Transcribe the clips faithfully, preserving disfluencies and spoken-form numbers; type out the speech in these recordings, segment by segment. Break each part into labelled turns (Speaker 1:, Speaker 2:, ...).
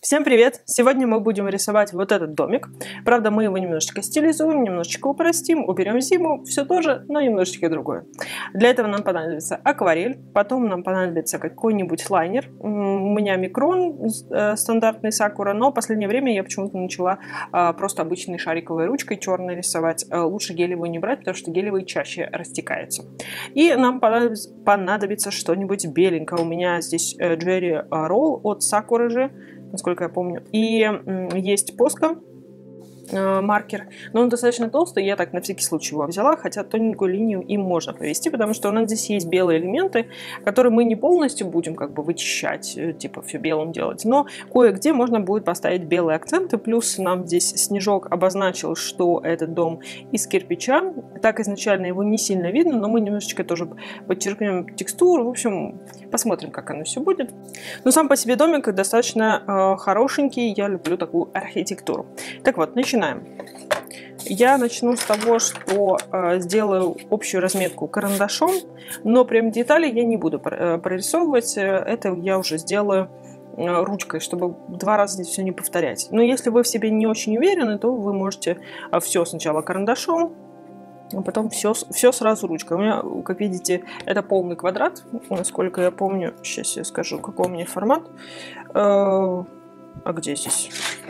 Speaker 1: Всем привет! Сегодня мы будем рисовать вот этот домик. Правда, мы его немножечко стилизуем, немножечко упростим, уберем зиму, все тоже, но немножечко другое. Для этого нам понадобится акварель, потом нам понадобится какой-нибудь лайнер. У меня микрон стандартный Sakura, но в последнее время я почему-то начала просто обычной шариковой ручкой черной рисовать. Лучше гелевую не брать, потому что гелевый чаще растекается. И нам понадобится, понадобится что-нибудь беленькое. У меня здесь Jerry Roll от Sakura же, насколько я помню. И есть Posca маркер, но он достаточно толстый, я так на всякий случай его взяла, хотя тоненькую линию им можно повести, потому что у нас здесь есть белые элементы, которые мы не полностью будем как бы вычищать, типа все белым делать, но кое-где можно будет поставить белые акценты, плюс нам здесь снежок обозначил, что этот дом из кирпича, так изначально его не сильно видно, но мы немножечко тоже подчеркнем текстуру, в общем, посмотрим, как оно все будет. Но сам по себе домик достаточно э, хорошенький, я люблю такую архитектуру. Так вот, начинаем. Я начну с того, что э, сделаю общую разметку карандашом, но прям детали я не буду прорисовывать, это я уже сделаю э, ручкой, чтобы два раза здесь все не повторять. Но если вы в себе не очень уверены, то вы можете э, все сначала карандашом, а потом все, все сразу ручкой. У меня, как видите, это полный квадрат, насколько я помню. Сейчас я скажу, какой у меня формат. Э, а где здесь?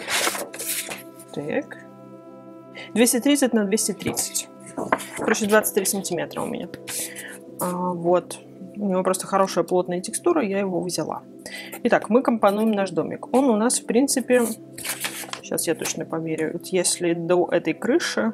Speaker 1: Так. двести тридцать на двести тридцать. Короче, двадцать три сантиметра у меня. А, вот. У него просто хорошая плотная текстура, я его взяла. Итак, мы компонуем наш домик. Он у нас, в принципе... Сейчас я точно померяю. Вот если до этой крыши...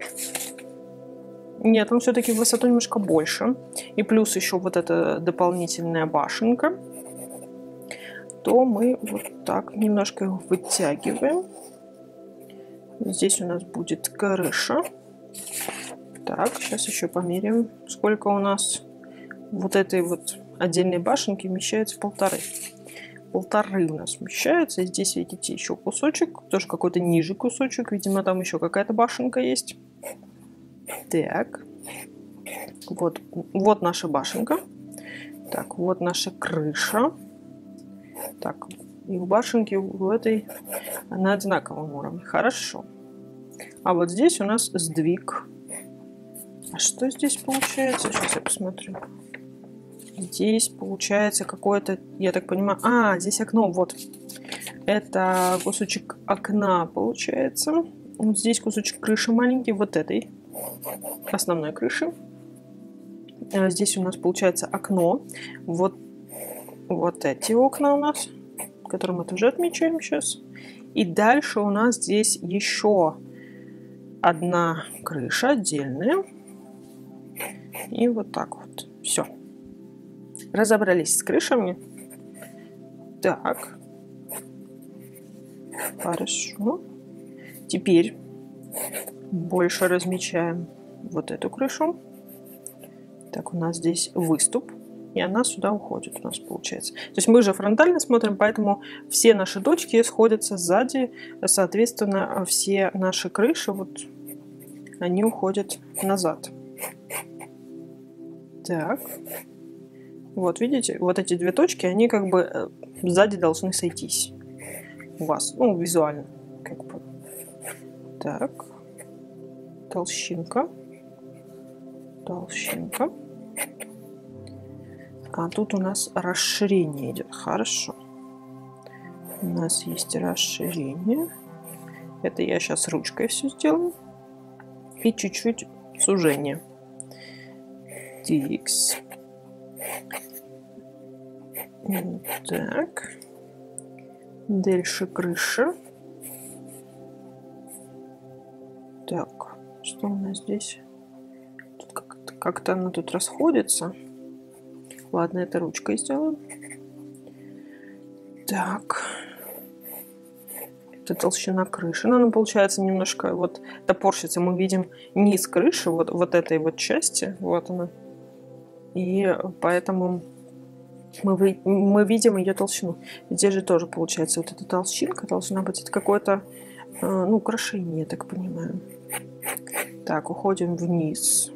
Speaker 1: Нет, он все-таки в высоту немножко больше. И плюс еще вот эта дополнительная башенка. То мы вот так немножко его вытягиваем. Здесь у нас будет крыша. Так, сейчас еще померяем, сколько у нас вот этой вот отдельной башенки вмещается в полторы. Полторы у нас вмещается. И здесь, видите, еще кусочек. Тоже какой-то ниже кусочек. Видимо, там еще какая-то башенка есть. Так. Вот, вот наша башенка. Так, вот наша крыша. Так, и у башенки у этой на одинаковом уровне. Хорошо. А вот здесь у нас сдвиг. А что здесь получается? Сейчас я посмотрю. Здесь получается какое-то, я так понимаю... А, здесь окно, вот. Это кусочек окна получается. Вот здесь кусочек крыши маленький, вот этой основной крыши. А здесь у нас получается окно. Вот, вот эти окна у нас, которые мы тоже отмечаем сейчас. И дальше у нас здесь еще одна крыша отдельная. И вот так вот. Все. Разобрались с крышами. Так. Хорошо. Теперь больше размечаем вот эту крышу. Так, у нас здесь выступ. И она сюда уходит у нас, получается. То есть мы же фронтально смотрим, поэтому все наши точки сходятся сзади. Соответственно, все наши крыши, вот, они уходят назад. Так. Вот, видите, вот эти две точки, они как бы сзади должны сойтись у вас. Ну, визуально. Как бы. Так. Толщинка. Толщинка. А тут у нас расширение идет. Хорошо. У нас есть расширение. Это я сейчас ручкой все сделаю. И чуть-чуть сужение. Тикс. Так. Дальше крыша. Так. Что у нас здесь? Тут как-то, как-то она тут расходится. Ладно, это ручкой сделаем. Так. Это толщина крыши. Но она получается немножко вот топорщится. Мы видим низ крыши, вот, вот этой вот части. Вот она. И поэтому мы, мы видим ее толщину. Здесь же тоже получается вот эта толщинка должна быть. Это какое-то, ну, украшение, я так понимаю. Так, уходим вниз.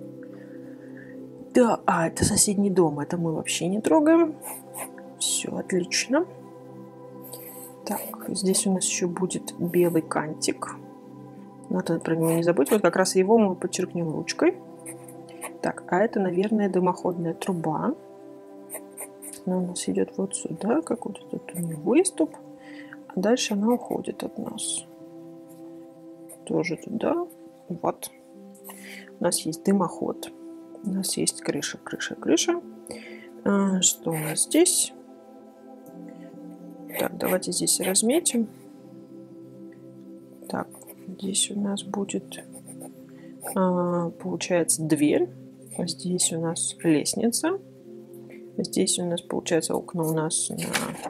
Speaker 1: Да, а, это соседний дом. Это мы вообще не трогаем. Все отлично. Так, здесь у нас еще будет белый кантик. Надо про него не забыть. Вот как раз его мы подчеркнем ручкой. Так, а это, наверное, дымоходная труба. Она у нас идет вот сюда, какой-то тут у нее выступ. А дальше она уходит от нас. Тоже туда. Вот. У нас есть дымоход. У нас есть крыша, крыша, крыша. А, что у нас здесь? Так, давайте здесь разметим. Так, здесь у нас будет, а, получается, дверь. Здесь у нас лестница. Здесь у нас, получается, окна у нас на...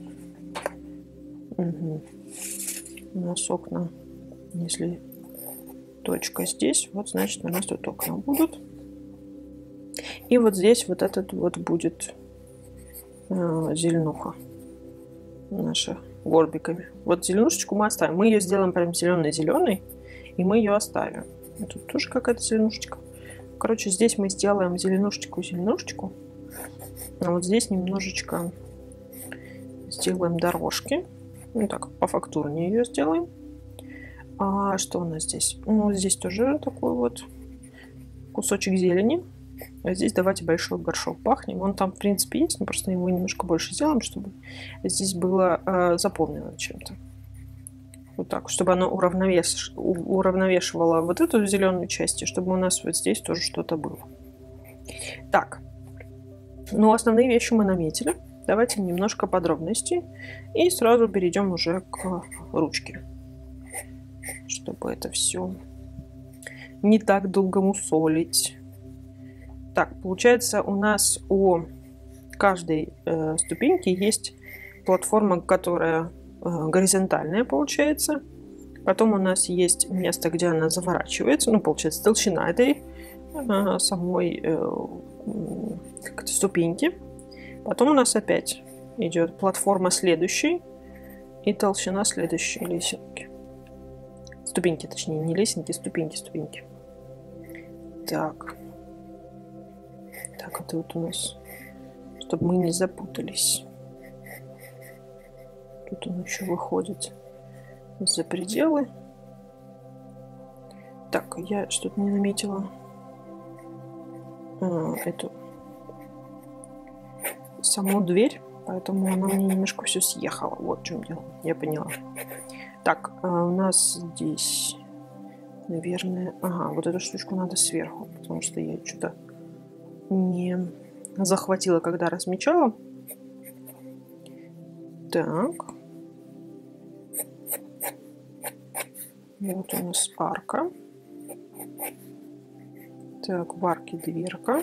Speaker 1: Угу. У нас окна, если точка здесь, вот значит у нас тут окна будут. И вот здесь вот этот вот будет э, зеленуха наша горбиками. Вот зеленушечку мы оставим. Мы ее сделаем прям зеленый-зеленый, и мы ее оставим. И тут тоже какая-то зеленушечка. Короче, здесь мы сделаем зеленушечку-зеленушечку. А вот здесь немножечко сделаем дорожки. Ну так, пофактурнее ее сделаем. А что у нас здесь? Ну, здесь тоже такой вот кусочек зелени. А здесь давайте большой горшок пахнем. Он там, в принципе, есть, но просто его немножко больше сделаем, чтобы здесь было э, заполнено чем-то. Вот так, чтобы оно уравновеш... уравновешивало вот эту зеленую часть, и чтобы у нас вот здесь тоже что-то было. Так. Ну, основные вещи мы наметили. Давайте немножко подробностей. И сразу перейдем уже к ручке. Чтобы это все не так долго мусолить. Так, получается, у нас у каждой э, ступеньки есть платформа, которая э, горизонтальная, получается. Потом у нас есть место, где она заворачивается. Ну, получается, толщина этой э, самой э, как-то ступеньки. Потом у нас опять идет платформа следующей и толщина следующей лесенки. Ступеньки, точнее, не лесенки, ступеньки, ступеньки. Так. Так, это вот у нас, чтобы мы не запутались. Тут он еще выходит за пределы. Так, я что-то не наметила. А, эту саму дверь, поэтому она мне немножко все съехала. Вот в чем дело, я поняла. Так, а у нас здесь, наверное... Ага, вот эту штучку надо сверху, потому что я что-то не захватила, когда размечала. Так. Вот у нас арка. Так, в арке дверка.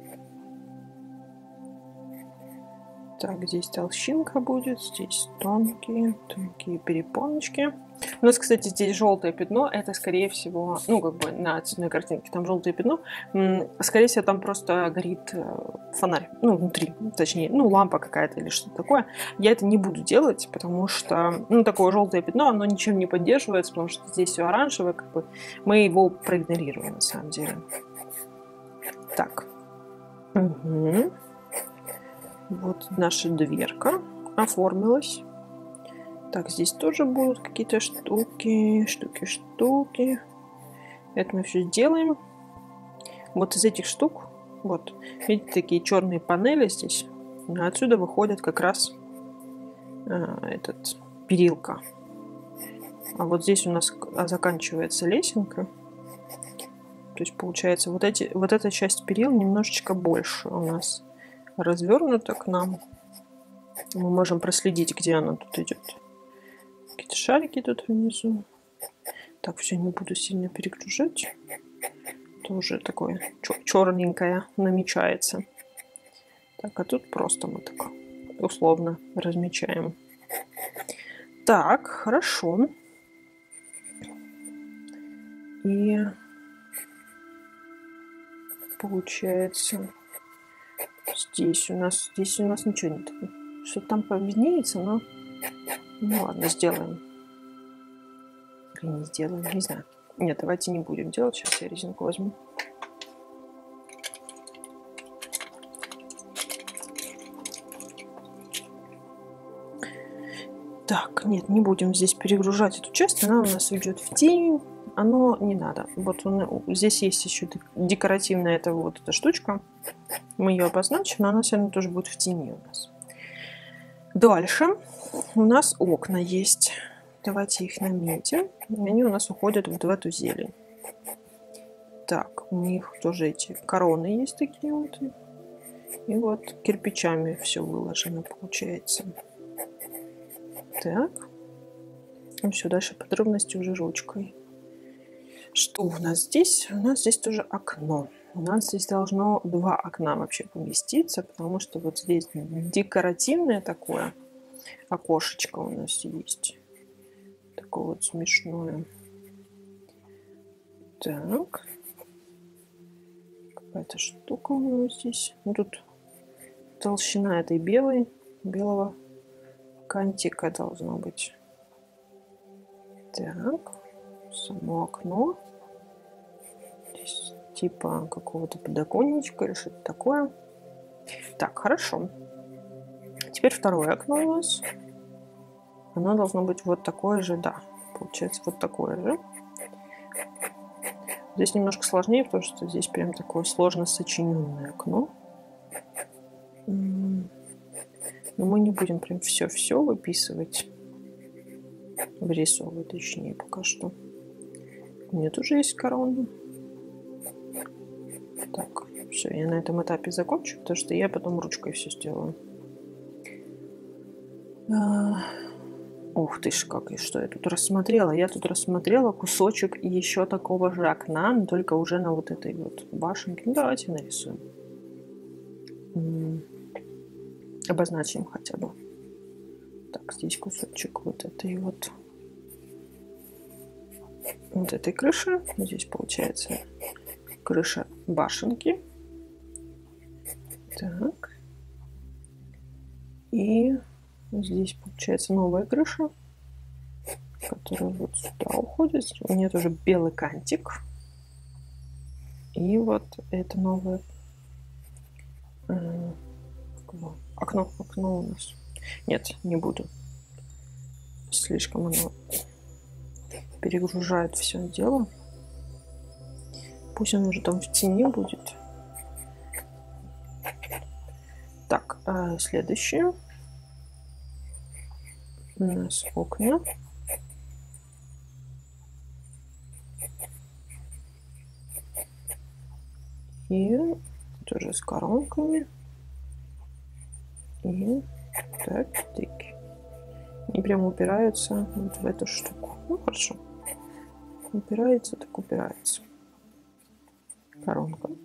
Speaker 1: Так, здесь толщинка будет, здесь тонкие, тонкие перепоночки. У нас, кстати, здесь желтое пятно, это, скорее всего, ну, как бы на цветной картинке там желтое пятно. Скорее всего, там просто горит фонарь, ну, внутри, точнее, ну, лампа какая-то или что-то такое. Я это не буду делать, потому что, ну, такое желтое пятно, оно ничем не поддерживается, потому что здесь все оранжевое, как бы мы его проигнорируем, на самом деле. Так. Угу. Вот наша дверка оформилась. Так, здесь тоже будут какие-то штуки, штуки, штуки. Это мы все сделаем. Вот из этих штук, вот, видите, такие черные панели здесь. Отсюда выходит как раз а, этот перилка. А вот здесь у нас заканчивается лесенка. То есть получается вот, эти, вот эта часть перил немножечко больше у нас развернута к нам. Мы можем проследить, где она тут идет. Какие-то шарики тут внизу. Так, все, не буду сильно перегружать. Тоже такое черненькое намечается. Так, а тут просто мы так условно размечаем. Так, хорошо. И получается, здесь у нас, здесь у нас ничего нет. Что-то там повиднеется, но ну ладно, сделаем. Или не сделаем, не знаю. Нет, давайте не будем делать. Сейчас я резинку возьму. Так, Так, нет, не будем здесь перегружать эту часть, она у нас уйдет в тень, оно не надо. Вот он, здесь есть еще декоративная эта вот эта штучка, мы ее обозначим, но она все равно тоже будет в тени у нас. Дальше у нас окна есть, давайте их наметим, они у нас уходят вот в эту зелень. Так, у них тоже эти короны есть такие вот, и вот кирпичами все выложено получается. Так. Ну все, дальше подробности уже ручкой. Что у нас здесь? У нас здесь тоже окно. У нас здесь должно два окна вообще поместиться, потому что вот здесь декоративное такое окошечко у нас есть. Такое вот смешное. Так. Какая-то штука у нас здесь. Ну, тут толщина этой белой, белого кантика должно быть. Так, само окно. Здесь типа какого-то подоконничка или что-то такое. Так, хорошо. Теперь второе окно у нас. Оно должно быть вот такое же, да. Получается вот такое же. Здесь немножко сложнее, потому что здесь прям такое сложно сочиненное окно. Но мы не будем прям все-все выписывать. Вырисовывать, точнее, пока что. У меня тоже есть корона. Так, все, я на этом этапе закончу, потому что я потом ручкой все сделаю. А, ух ты ж, как и что я тут рассмотрела. Я тут рассмотрела кусочек еще такого же окна, но только уже на вот этой вот башенке. Ну, давайте нарисуем. М-м, обозначим хотя бы. Так, здесь кусочек вот этой вот вот этой крыши. Здесь получается крыша башенки. Так. И здесь получается новая крыша, которая вот сюда уходит. У нее тоже белый кантик. И вот это новое э, окно, окно у нас. Нет, не буду. Слишком оно перегружает все дело. Пусть он уже там в тени будет. Так, а следующее. У нас окна. И тоже с коронками. И так, тыки. И прямо упираются вот в эту штуку. Ну, хорошо. Упирается, так упирается. Коронка.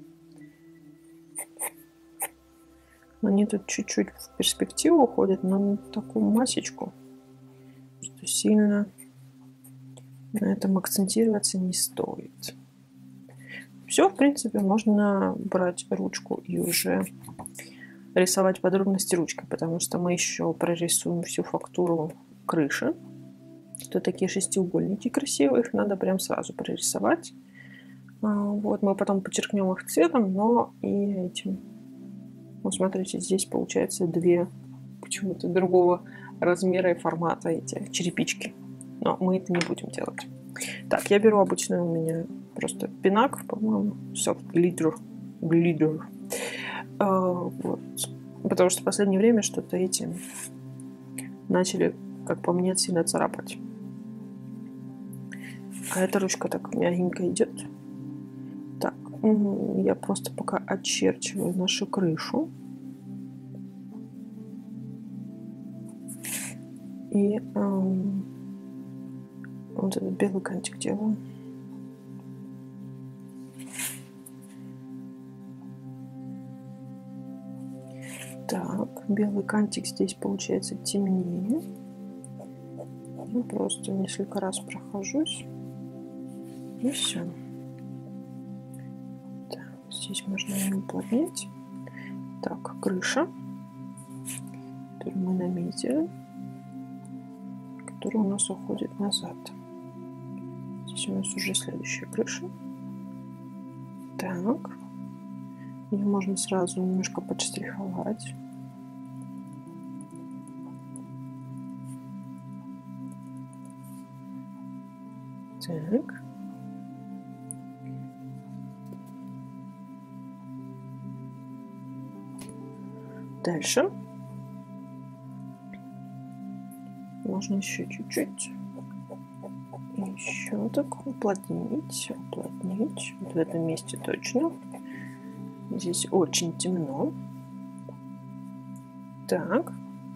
Speaker 1: Они тут чуть-чуть в перспективу уходят, но на такую масечку, что сильно на этом акцентироваться не стоит. Все, в принципе, можно брать ручку и уже рисовать подробности ручкой, потому что мы еще прорисуем всю фактуру крыши. Это такие шестиугольники красивые, их надо прям сразу прорисовать. Вот, мы потом подчеркнем их цветом, но и этим. Вот смотрите, здесь получается две почему-то другого размера и формата эти черепички. Но мы это не будем делать. Так, я беру обычно у меня просто пинак, по-моему, soft glitter. glitter. Uh, вот. Потому что в последнее время что-то эти начали, как по мне, сильно царапать. А эта ручка так мягенько идет. Так, я просто пока очерчиваю нашу крышу. И эм, вот этот белый кантик делаю. Так, белый кантик здесь получается темнее. Я просто несколько раз прохожусь. И все. Так, здесь можно ее уплотнить. Так, крыша, которую мы наметили, которая у нас уходит назад. Здесь у нас уже следующая крыша. Так. Ее можно сразу немножко подштриховать. Так. Дальше. Можно еще чуть-чуть. Еще так уплотнить, уплотнить. Вот в этом месте точно. Здесь очень темно. Так.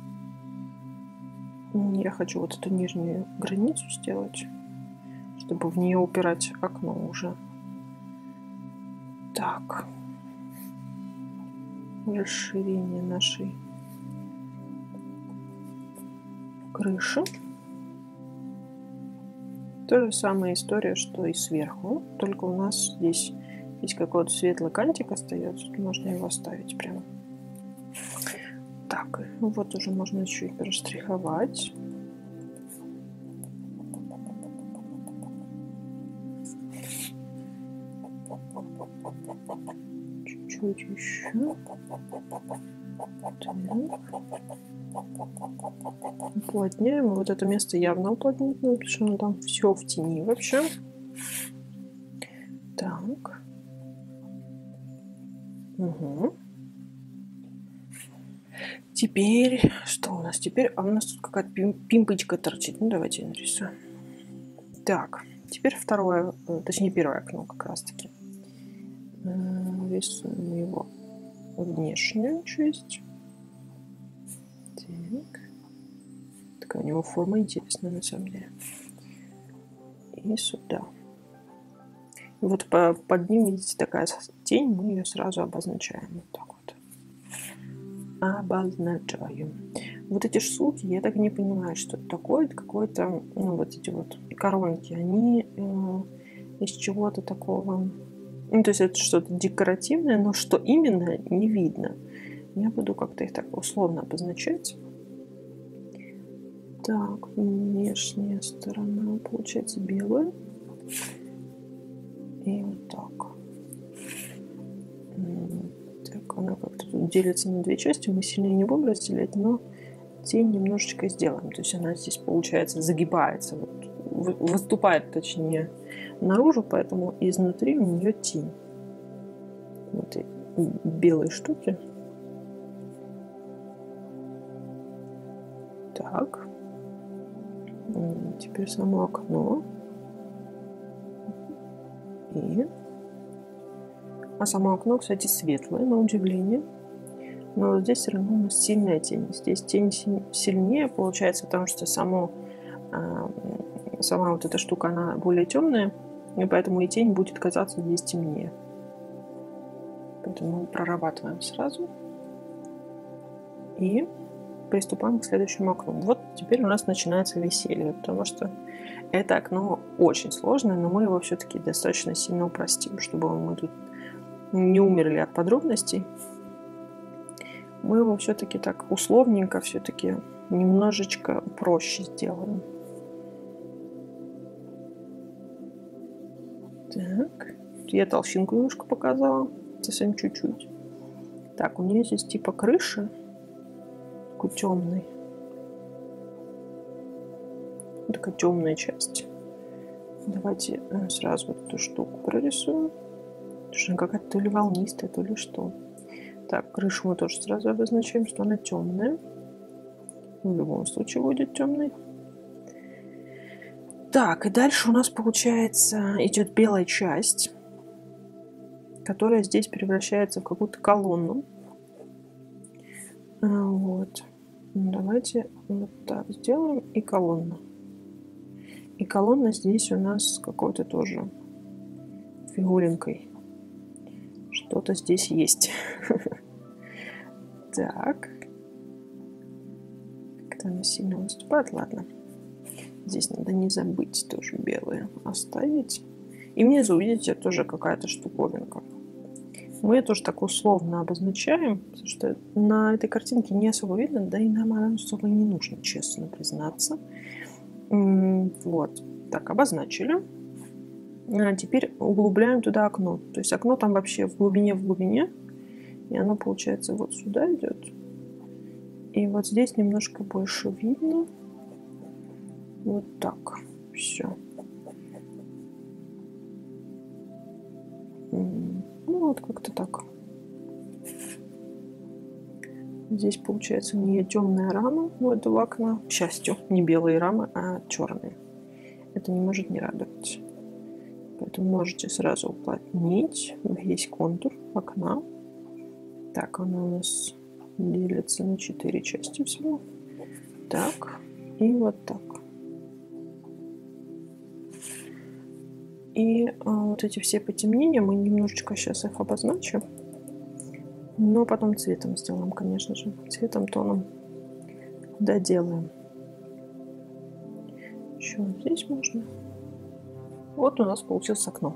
Speaker 1: Я хочу вот эту нижнюю границу сделать, чтобы в нее упирать окно уже. Так. Расширение нашей крыши. То же самая история, что и сверху, только у нас здесь есть какой-то светлый кантик остается, можно его оставить прямо. Так, вот уже можно чуть проштриховать. Чуть-чуть еще. Так. Уплотняем. Вот это место явно уплотнить, потому что оно там все в тени вообще. Так. Угу. Теперь, что у нас теперь? А у нас тут какая-то пим пимпочка торчит. Ну, давайте я нарисую. Так, теперь второе, точнее первое окно как раз-таки. Рисуем его внешнюю часть. Так. Такая у него форма интересная на самом деле. И сюда. И вот по, под ним, видите, такая тень, мы ее сразу обозначаем. Вот так вот. Обозначаем. Вот эти штуки, я так не понимаю, что это такое. Это какое-то, ну, вот эти вот коронки, они э, из чего-то такого. Ну, то есть это что-то декоративное, но что именно, не видно. Я буду как-то их так условно обозначать. Так, внешняя сторона получается белая. И вот так. Так, она как-то тут делится на две части. Мы сильно не будем разделять, но тень немножечко сделаем. То есть она здесь, получается, загибается. Вот, выступает, точнее, наружу, поэтому изнутри у нее тень. Вот эти белые штуки. Так. Теперь само окно. И... А само окно, кстати, светлое, на удивление. Но вот здесь все равно у нас сильная тень. Здесь тень сильнее получается, потому что само, э, сама вот эта штука, она более темная. И поэтому и тень будет казаться здесь темнее. Поэтому мы прорабатываем сразу. И приступаем к следующему окну. Вот теперь у нас начинается веселье, потому что это окно очень сложное, но мы его все-таки достаточно сильно упростим, чтобы мы тут не умерли от подробностей. Мы его все-таки так условненько, все-таки немножечко проще сделаем. Так, я толщинку немножко показала, совсем чуть-чуть. Так, у нее здесь типа крыши, такой темный. Такая темная часть. Давайте сразу вот эту штуку прорисуем. Потому что она какая-то то ли волнистая, то ли что. Так, крышу мы тоже сразу обозначаем, что она темная. В любом случае будет темной. Так, и дальше у нас, получается, идет белая часть, которая здесь превращается в какую-то колонну. Вот. Давайте вот так сделаем. И колонна. И колонна здесь у нас какой-то тоже фигуринкой. Что-то здесь есть. Так. Как-то она сильно выступает. Ладно. Здесь надо не забыть тоже белые оставить. И внизу, видите, тоже какая-то штуковинка. Мы ее тоже так условно обозначаем, потому что на этой картинке не особо видно, да и нам она особо не нужно, честно признаться. Вот. Так, обозначили. А теперь углубляем туда окно. То есть окно там вообще в глубине, в глубине. И оно, получается, вот сюда идет. И вот здесь немножко больше видно. Вот так. Все. Ну, вот как-то так. Здесь получается не темная рама у этого окна. К счастью, не белые рамы, а черные. Это не может не радовать. Поэтому можете сразу уплотнить весь контур окна. Так, оно у нас делится на четыре части всего. Так, и вот так. И а, вот эти все потемнения, мы немножечко сейчас их обозначим. Но потом цветом сделаем, конечно же. Цветом, тоном доделаем. Еще вот здесь можно. Вот у нас получилось окно.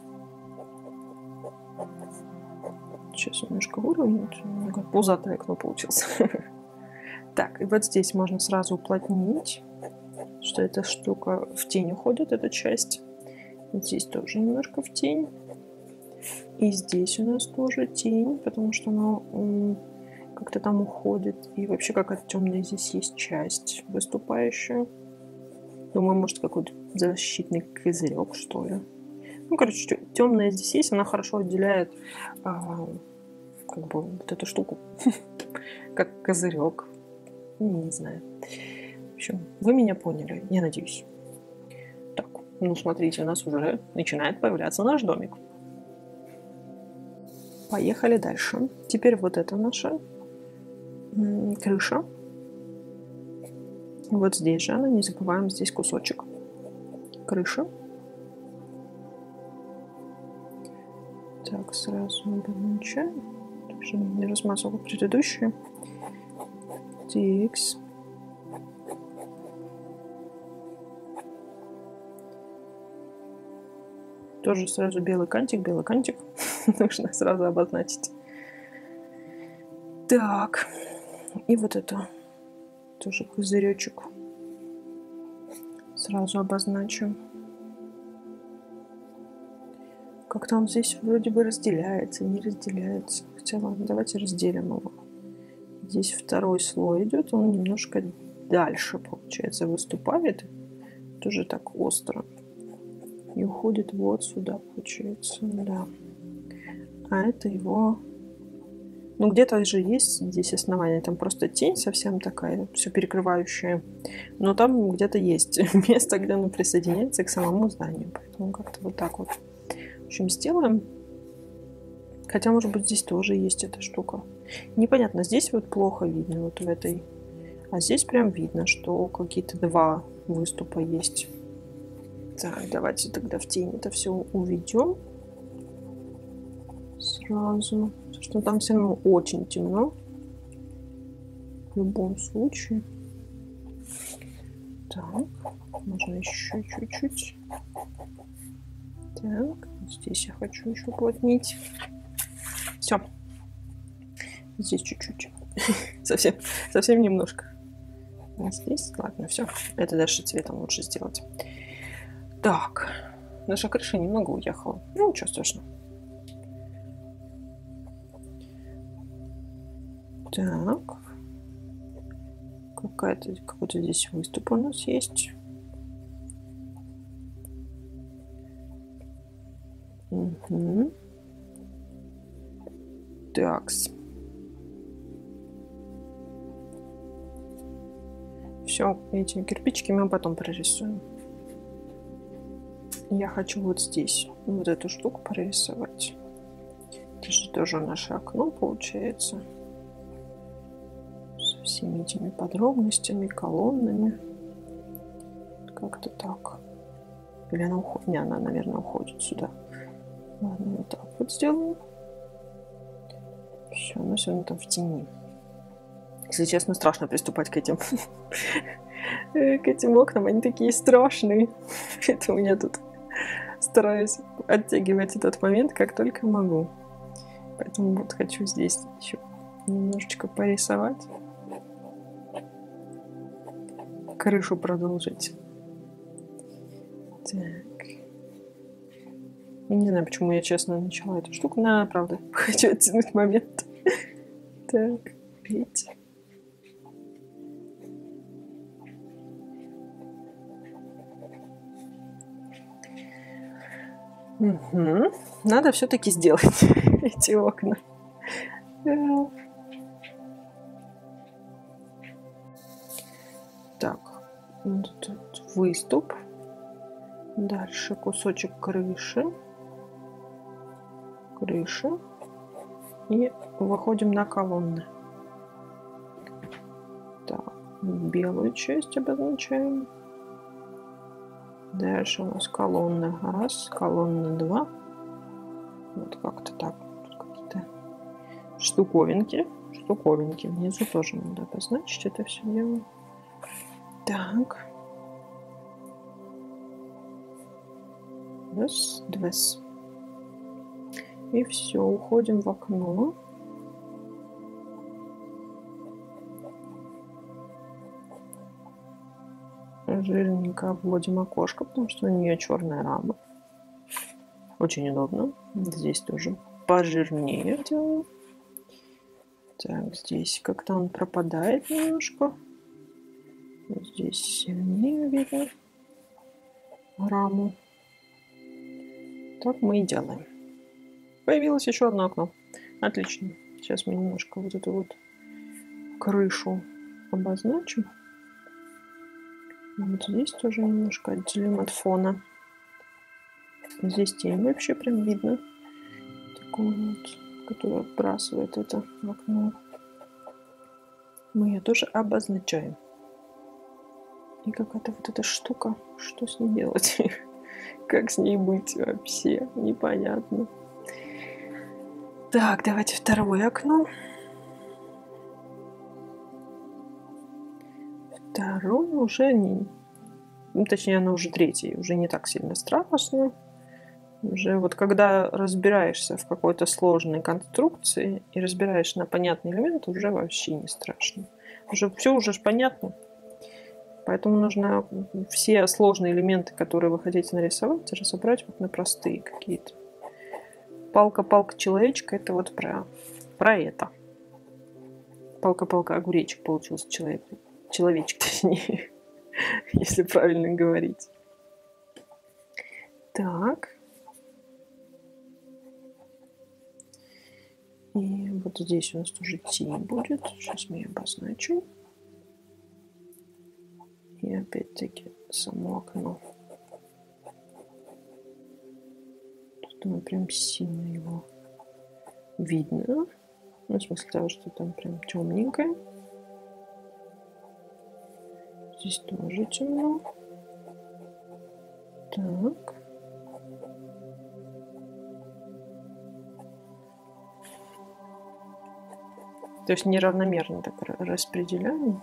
Speaker 1: Сейчас немножко уровень. Немного пузатое окно получилось. Так, и вот здесь можно сразу уплотнить, что эта штука в тень уходит, эта часть. Здесь тоже немножко в тень. И здесь у нас тоже тень, потому что она как-то там уходит. И вообще какая-то темная здесь есть часть выступающая. Думаю, может, какой-то защитный козырек, что ли. Ну, короче, темная здесь есть, она хорошо отделяет а, как бы вот эту штуку. Как козырек. Не знаю. В общем, вы меня поняли, я надеюсь. Так, ну смотрите, у нас уже начинает появляться наш домик. Поехали дальше. Теперь вот это наша м- крыша. Вот здесь же она, не забываем, здесь кусочек крыши. Так, сразу обозначаем. Тоже не размазывала предыдущие. Тикс. Тоже сразу белый кантик, белый кантик. Нужно сразу обозначить. Так. И вот это тоже козыречек. Сразу обозначим. Как-то он здесь вроде бы разделяется, не разделяется. Хотя ладно, давайте разделим его. Здесь второй слой идет, он немножко дальше, получается, выступает. Тоже так остро. И уходит вот сюда, получается, да. А это его... Ну, где-то же есть здесь основание. Там просто тень совсем такая, все перекрывающая. Но там где-то есть место, где оно присоединяется к самому зданию. Поэтому как-то вот так вот. В общем, сделаем. Хотя, может быть, здесь тоже есть эта штука. Непонятно, здесь вот плохо видно, вот в этой. А здесь прям видно, что какие-то два выступа есть. Так, давайте тогда в тень это все уведем. Сразу. Потому что там все равно очень темно. В любом случае. Так, можно еще чуть-чуть. Так, здесь я хочу еще уплотнить. Все. Здесь чуть-чуть. совсем, совсем немножко. А здесь, ладно, все. Это дальше цветом лучше сделать. Так, наша крыша немного уехала. Ну, ничего страшного. Так. Какая-то, какой-то здесь выступ у нас есть. Угу. Такс. Все, эти кирпичики мы потом прорисуем. Я хочу вот здесь вот эту штуку прорисовать. Это же тоже наше окно получается. Со всеми этими подробностями, колоннами. Как-то так. Или она уходит? Не, она, наверное, уходит сюда. Ладно, вот так вот сделаем. Все, она все равно там в тени. Если честно, страшно приступать к этим к этим окнам. Они такие страшные. Поэтому я тут стараюсь оттягивать этот момент как только могу. Поэтому вот хочу здесь еще немножечко порисовать. Крышу продолжить. Так. Я не знаю, почему я честно начала эту штуку. Но, правда, хочу оттянуть момент. Так, видите? Угу. Надо все-таки сделать. эти окна. Так, вот тут выступ. Дальше кусочек крыши. Крыши. И выходим на колонны. Так, белую часть обозначаем. Дальше у нас колонна раз, колонна два. Вот как-то так. Какие-то штуковинки. Штуковинки. Внизу тоже надо обозначить это все дело. Так. Раз, два. И все, уходим в окно. Жирненько обводим окошко, потому что у нее черная рама. Очень удобно. Здесь тоже пожирнее делаю. Так, здесь как-то он пропадает немножко. Здесь сильнее видно раму. Так мы и делаем. Появилось еще одно окно. Отлично. Сейчас мы немножко вот эту вот крышу обозначим. Вот здесь тоже немножко отделим от фона. Здесь тень вообще прям видно. Такую вот, которая отбрасывает это окно. Мы ее тоже обозначаем. И какая-то вот эта штука. Что с ней делать? Как с ней быть вообще? Непонятно. Так, давайте второе окно. Второе уже не... Ну, точнее, оно уже третье. Уже не так сильно страшно. Уже вот когда разбираешься в какой-то сложной конструкции и разбираешь на понятный элемент, уже вообще не страшно. Уже все уже понятно. Поэтому нужно все сложные элементы, которые вы хотите нарисовать, разобрать вот на простые какие-то. Палка-палка человечка — это вот про, про это. Палка-палка огуречек получился человек. Человечек, точнее, если правильно говорить. Так. И вот здесь у нас тоже тень будет. Сейчас мы ее обозначим. И опять-таки само окно. Тут прям сильно его видно. Ну, в смысле того, что там прям темненькое. Здесь тоже темно. Так. То есть неравномерно так распределяем.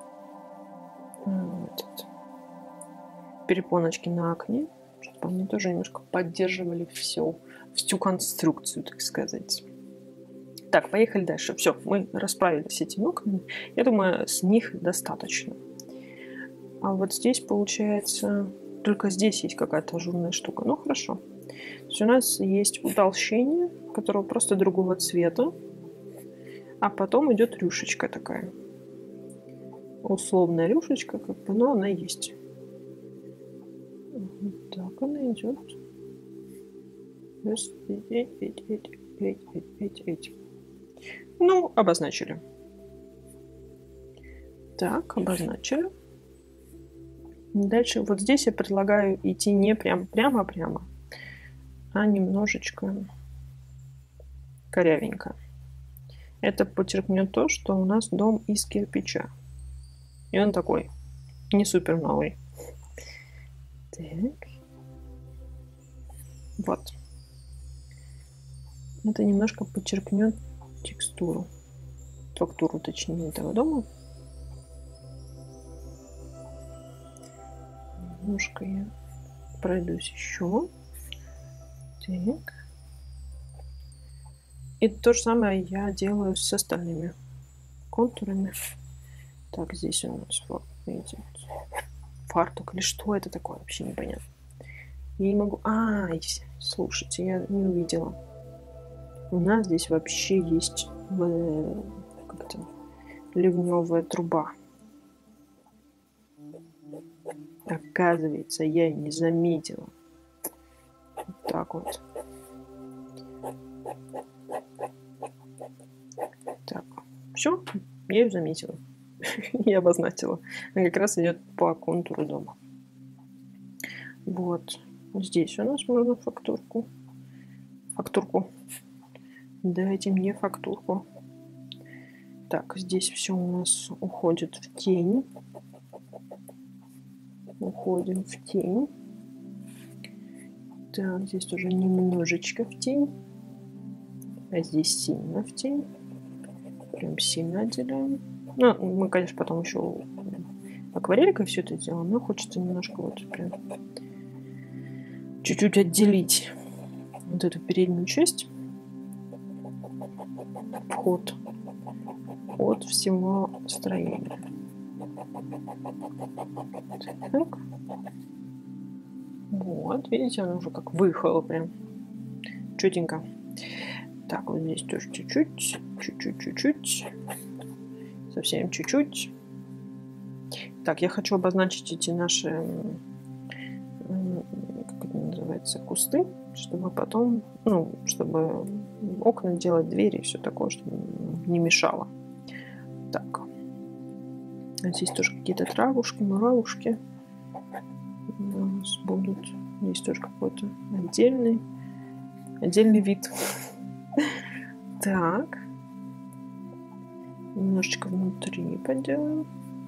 Speaker 1: Вот. Перепоночки на окне, чтобы они тоже немножко поддерживали все, всю конструкцию, так сказать. Так, поехали дальше. Все, мы расправились с этими окнами. Я думаю, с них достаточно. А вот здесь, получается, только здесь есть какая-то ажурная штука. Ну, хорошо. То есть у нас есть утолщение, которое просто другого цвета. А потом идет рюшечка такая. Условная рюшечка, как бы, но она есть. Вот так она идет. Ну, обозначили. Так, обозначили. Дальше вот здесь я предлагаю идти не прям прямо-прямо, а немножечко корявенько. Это подчеркнет то, что у нас дом из кирпича. И он такой, не супер новый. Так. Вот. Это немножко подчеркнет текстуру. Фактуру, точнее, этого дома. Немножко я пройдусь еще. Так. И то же самое я делаю с остальными контурами. Так, здесь у нас вот, видите, фартук или что это такое, вообще непонятно. Я не могу... А, слушайте, я не увидела. У нас здесь вообще есть как-то ливневая труба. Оказывается, я и не заметила. Вот так вот. Все, я ее заметила. Я обозначила. Она как раз идет по контуру дома. Вот. Здесь у нас можно фактурку. Фактурку. Дайте мне фактурку. Так, здесь все у нас уходит в тень. Уходим в тень. Так, здесь тоже немножечко в тень. А здесь сильно в тень. Прям сильно отделяем. Ну, мы, конечно, потом еще акварелькой все это делаем, но хочется немножко вот прям чуть-чуть отделить вот эту переднюю часть. Вход от всего строения. Так. Вот, видите, она уже как выехала прям чётенько. Так, вот здесь тоже чуть-чуть, чуть-чуть, чуть-чуть. Совсем чуть-чуть. Так, я хочу обозначить эти наши, как это называется, кусты, чтобы потом, ну, чтобы окна делать, двери и все такое, чтобы не мешало. Так. А здесь тоже какие-то травушки, муравушки у нас будут. Здесь тоже какой-то отдельный, отдельный вид. Так. Немножечко внутри поделаем.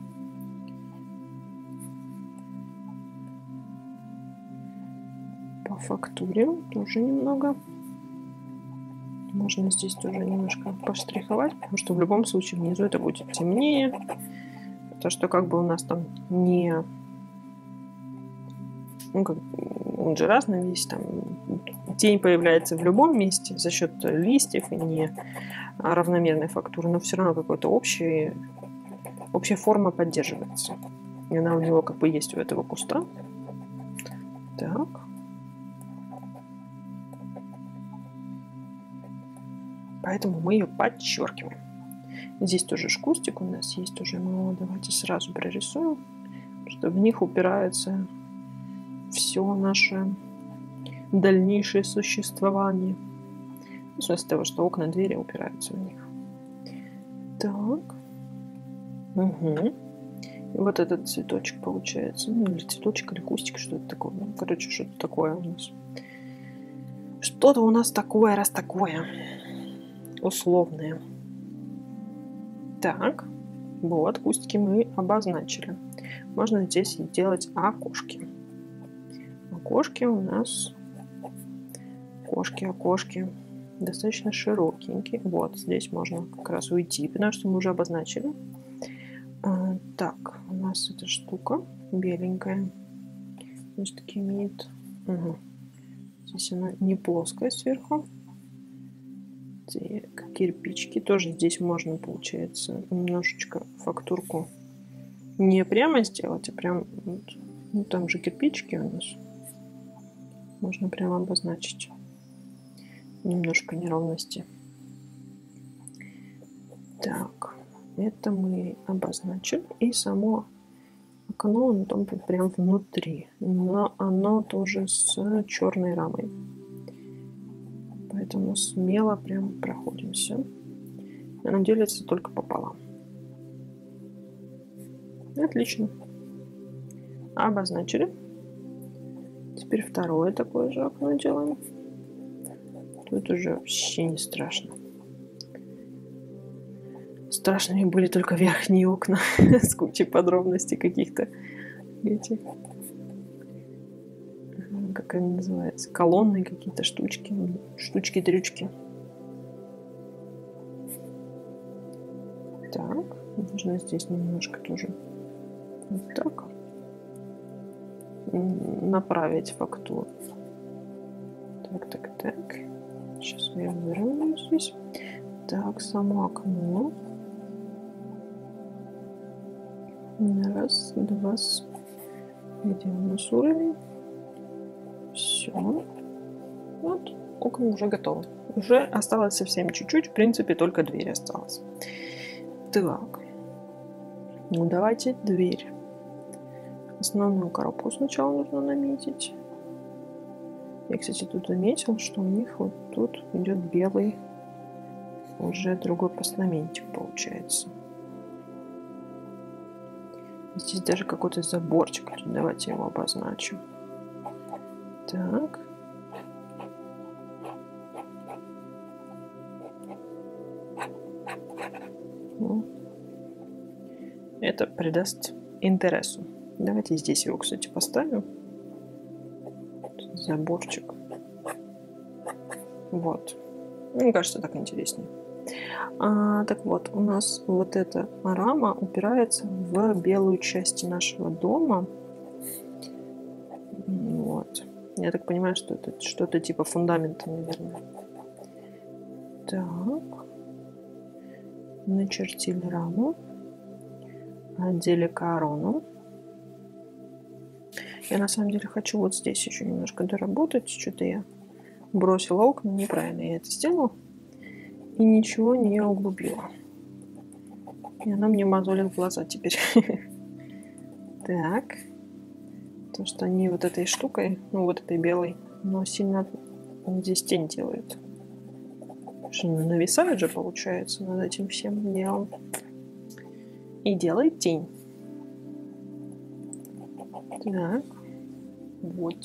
Speaker 1: По фактуре тоже немного. Можно здесь тоже немножко поштриховать, потому что в любом случае внизу это будет темнее. То, что как бы у нас там не... Ну, как, он же разный весь, там тень появляется в любом месте за счет листьев и не равномерной фактуры, но все равно какой-то общий, общая форма поддерживается. И она у него как бы есть у этого куста. Так. Поэтому мы ее подчеркиваем. Здесь тоже кустик у нас есть уже, мы его давайте сразу прорисуем, что в них упирается все наше дальнейшее существование. В смысле того, что окна, двери упираются в них. Так. Угу. И вот этот цветочек получается. Ну, или цветочек, или кустик, что это такое. Ну, короче, что-то такое у нас. Что-то у нас такое, раз такое. Условное. Так. Вот, кустики мы обозначили. Можно здесь делать окошки. Окошки у нас... Окошки, окошки. Достаточно широкенькие. Вот, здесь можно как раз уйти, потому что мы уже обозначили. А, так, у нас эта штука беленькая. Все-таки имеет... Угу. Здесь она не плоская сверху. Так, кирпичики. Тоже здесь можно, получается, немножечко фактурку не прямо сделать, а прям... Вот, ну, там же кирпичики у нас. Можно прямо обозначить. Немножко неровности. Так, это мы обозначим. И само окно, оно там прям внутри. Но оно тоже с черной рамой. Поэтому смело прям проходимся. Оно делится только пополам. Отлично. Обозначили. Теперь второе такое же окно делаем. Тут уже вообще не страшно. Страшными были только верхние окна с кучей подробностей каких-то. Эти, как они называются, колонны какие-то штучки, штучки-дрючки. Так, нужно здесь немножко тоже вот так направить фактуру. Так, так, так. Сейчас я выровняю здесь. Так, само окно. Раз, два. Где у нас уровень? Все. Вот, окна уже готовы. Уже осталось совсем чуть-чуть. В принципе, только дверь осталась. Так. Ну, давайте дверь. Основную коробку сначала нужно наметить. Я, кстати, тут заметил, что у них вот тут идет белый уже другой постаментик получается. Здесь даже какой-то заборчик. Давайте его обозначим. Так. Ну, это придаст интересу. Давайте здесь его, кстати, поставим. Заборчик. Вот. Мне кажется, так интереснее. А, так вот, у нас вот эта рама упирается в белую часть нашего дома. Вот. Я так понимаю, что это что-то типа фундамента, наверное. Так. Начертили раму. Одели корону. Я на самом деле хочу вот здесь еще немножко доработать. Что-то я бросила окна, неправильно я это сделала. И ничего не углубила. И она мне мозолит глаза теперь. Так. То, что они вот этой штукой, ну вот этой белой, но сильно здесь тень делают. Что нависает же, получается, над этим всем делом. И делает тень. Так. Вот.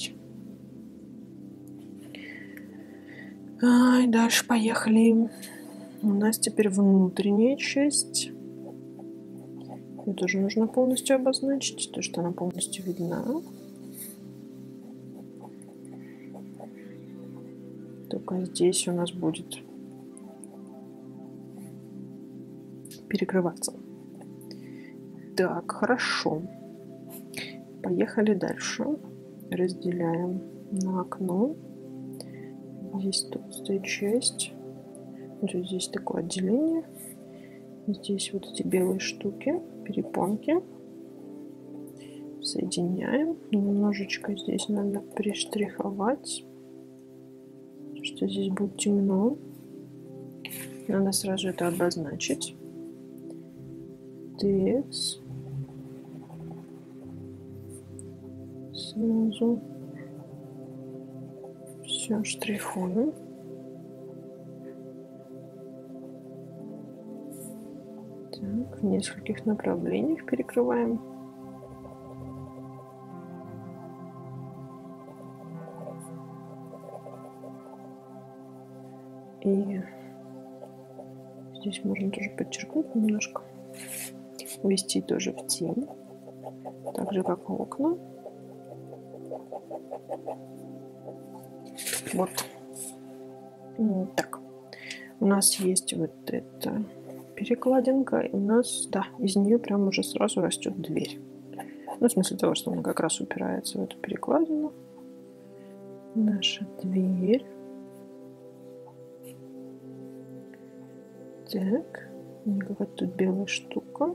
Speaker 1: Ай, дальше поехали. У нас теперь внутренняя часть. Ее тоже нужно полностью обозначить, то, что она полностью видна. Только здесь у нас будет перекрываться. Так, хорошо. Поехали дальше. Разделяем на окно. Здесь толстая часть. Вот здесь такое отделение. Здесь вот эти белые штуки, перепонки. Соединяем. Немножечко здесь надо приштриховать, что здесь будет темно. Надо сразу это обозначить. Текст. Сразу все штрихуем. Так, в нескольких направлениях перекрываем. И здесь можно тоже подчеркнуть немножко. Ввести тоже в тень. Так же, как окна. Вот. Так. У нас есть вот эта перекладинка. И у нас, да, из нее прям уже сразу растет дверь. Ну, в смысле того, что она как раз упирается в эту перекладину. Наша дверь. Так. У меня какая-то тут белая штука.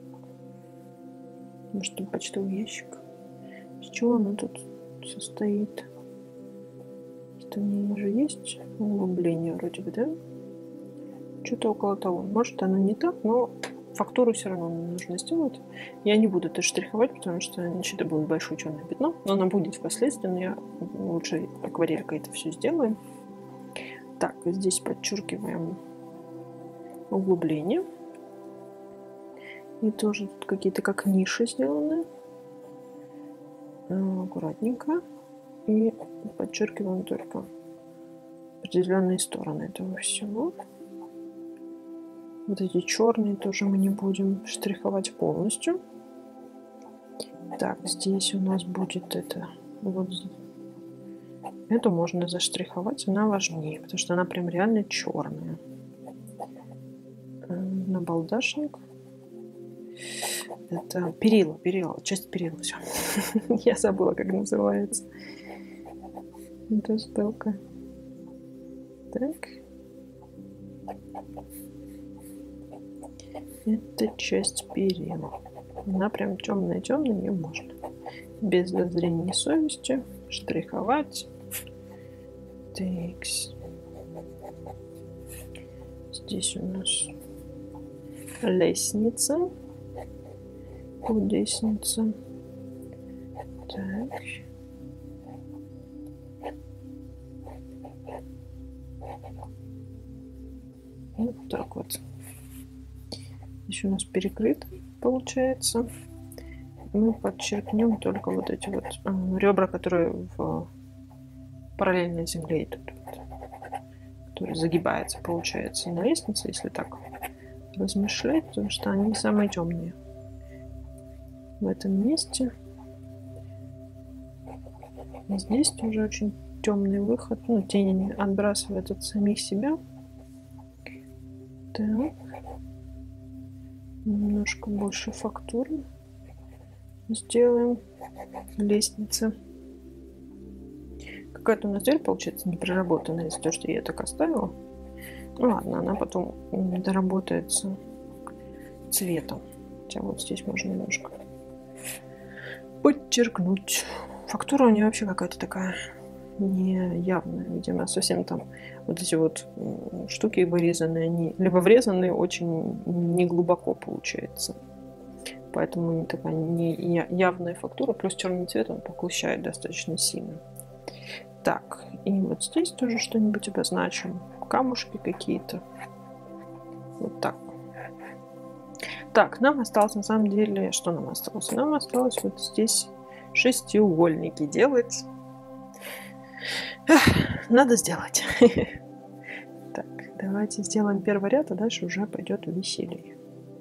Speaker 1: Может, там почтовый ящик. Из чего она тут состоит? Что у нее же есть углубление вроде бы, да? Что-то около того. Может, она не так, но фактуру все равно нужно сделать. Я не буду это штриховать, потому что иначе это будет большое черное пятно. Но она будет впоследствии, но я лучше акварелькой это все сделаю. Так, здесь подчеркиваем углубление. И тоже тут какие-то как ниши сделаны. Аккуратненько. И подчеркиваем только определенные стороны этого всего. Вот эти черные тоже мы не будем штриховать полностью. Так, здесь у нас будет это. Вот эту можно заштриховать, она важнее, потому что она прям реально черная. Набалдашник. Это перила, перила, часть перила, все. Я забыла, как называется. Эта штука. Так. Это часть перила. Она прям темная-темная, ее можно без зазрения совести штриховать. Так. Здесь у нас лестница. Лестница. Так. И вот так вот. Здесь у нас перекрыт, получается. Мы подчеркнем только вот эти вот э, ребра, которые в параллельной земле идут. Который загибается, получается, на лестнице, если так размышлять, потому что они самые темные в этом месте. И здесь тоже очень темный выход, ну, тени отбрасывают от самих себя. Так. Немножко больше фактуры сделаем лестницы. Какая-то у нас дверь получается непроработанная из-за того, что я так оставила. Ну ладно, она потом доработается цветом. Хотя вот здесь можно немножко подчеркнуть. Фактура у нее вообще какая-то такая неявная. Видимо, совсем там вот эти вот штуки вырезанные, они либо врезанные очень неглубоко получается. Поэтому не такая неявная фактура. Плюс черный цвет он поглощает достаточно сильно. Так, и вот здесь тоже что-нибудь обозначим. Камушки какие-то. Вот так. Так, нам осталось на самом деле... Что нам осталось? Нам осталось вот здесь шестиугольники делать. Эх, надо сделать. Так, давайте сделаем первый ряд, а дальше уже пойдет веселье.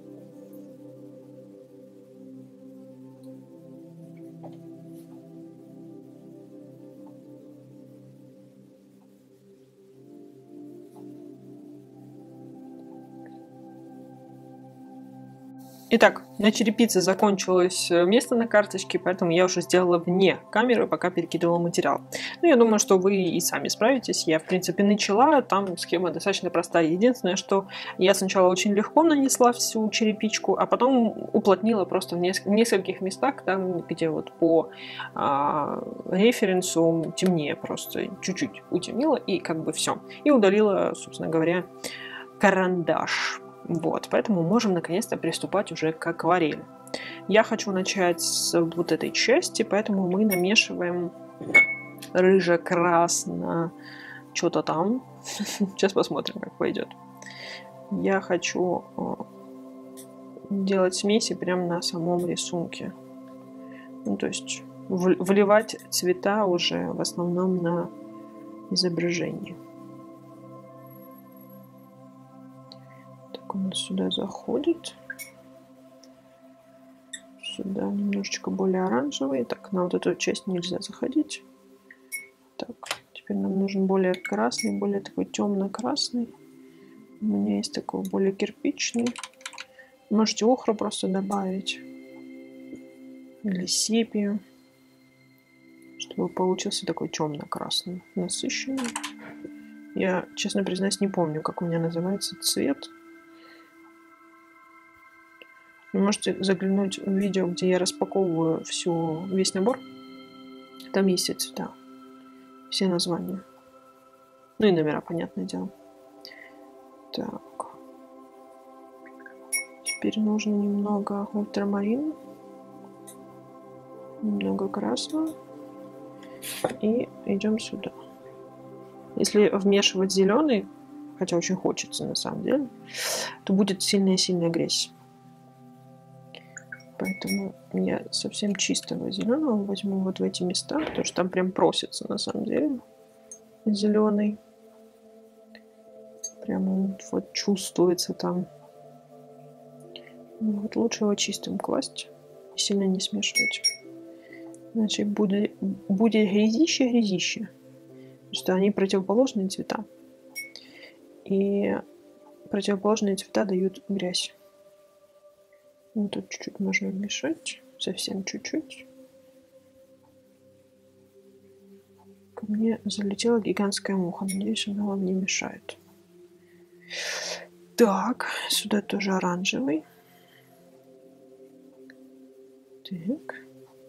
Speaker 1: Итак, на черепице закончилось место на карточке, поэтому я уже сделала вне камеры, пока перекидывала материал. Ну, я думаю, что вы и сами справитесь. Я, в принципе, начала, там схема достаточно простая. Единственное, что я сначала очень легко нанесла всю черепичку, а потом уплотнила просто в нескольких местах, там, где вот по а, референсу темнее просто, чуть-чуть утемнила, и как бы все. И удалила, собственно говоря, карандаш. Вот, поэтому можем наконец-то приступать уже к акварели. Я хочу начать с вот этой части, поэтому мы намешиваем рыже-красно что-то там. Сейчас посмотрим, как пойдет. Я хочу делать смеси прямо на самом рисунке. Ну, то есть вливать цвета уже в основном на изображение. Он сюда заходит. Сюда немножечко более оранжевый. Так, на вот эту часть нельзя заходить. Так, теперь нам нужен более красный, более такой темно-красный. У меня есть такой более кирпичный. Можете охру просто добавить. Или сепию. Чтобы получился такой темно-красный, насыщенный. Я, честно признаюсь, не помню, как у меня называется цвет. Вы можете заглянуть в видео, где я распаковываю всю, весь набор. Там есть все цвета, все названия. Ну и номера, понятное дело. Так. Теперь нужно немного ультрамарина. Немного красного. И идем сюда. Если вмешивать зеленый, хотя очень хочется на самом деле, то будет сильная-сильная грязь. Поэтому я совсем чистого зеленого возьму вот в эти места, потому что там прям просится на самом деле зеленый. Прямо вот чувствуется там. Вот лучше его чистым класть и сильно не смешивать. Иначе будет, будет грязище-грязище. Потому что они противоположные цвета. И противоположные цвета дают грязь. Ну, тут чуть-чуть можно вмешать. Совсем чуть-чуть. Ко мне залетела гигантская муха. Надеюсь, она вам не мешает. Так, сюда тоже оранжевый. Так.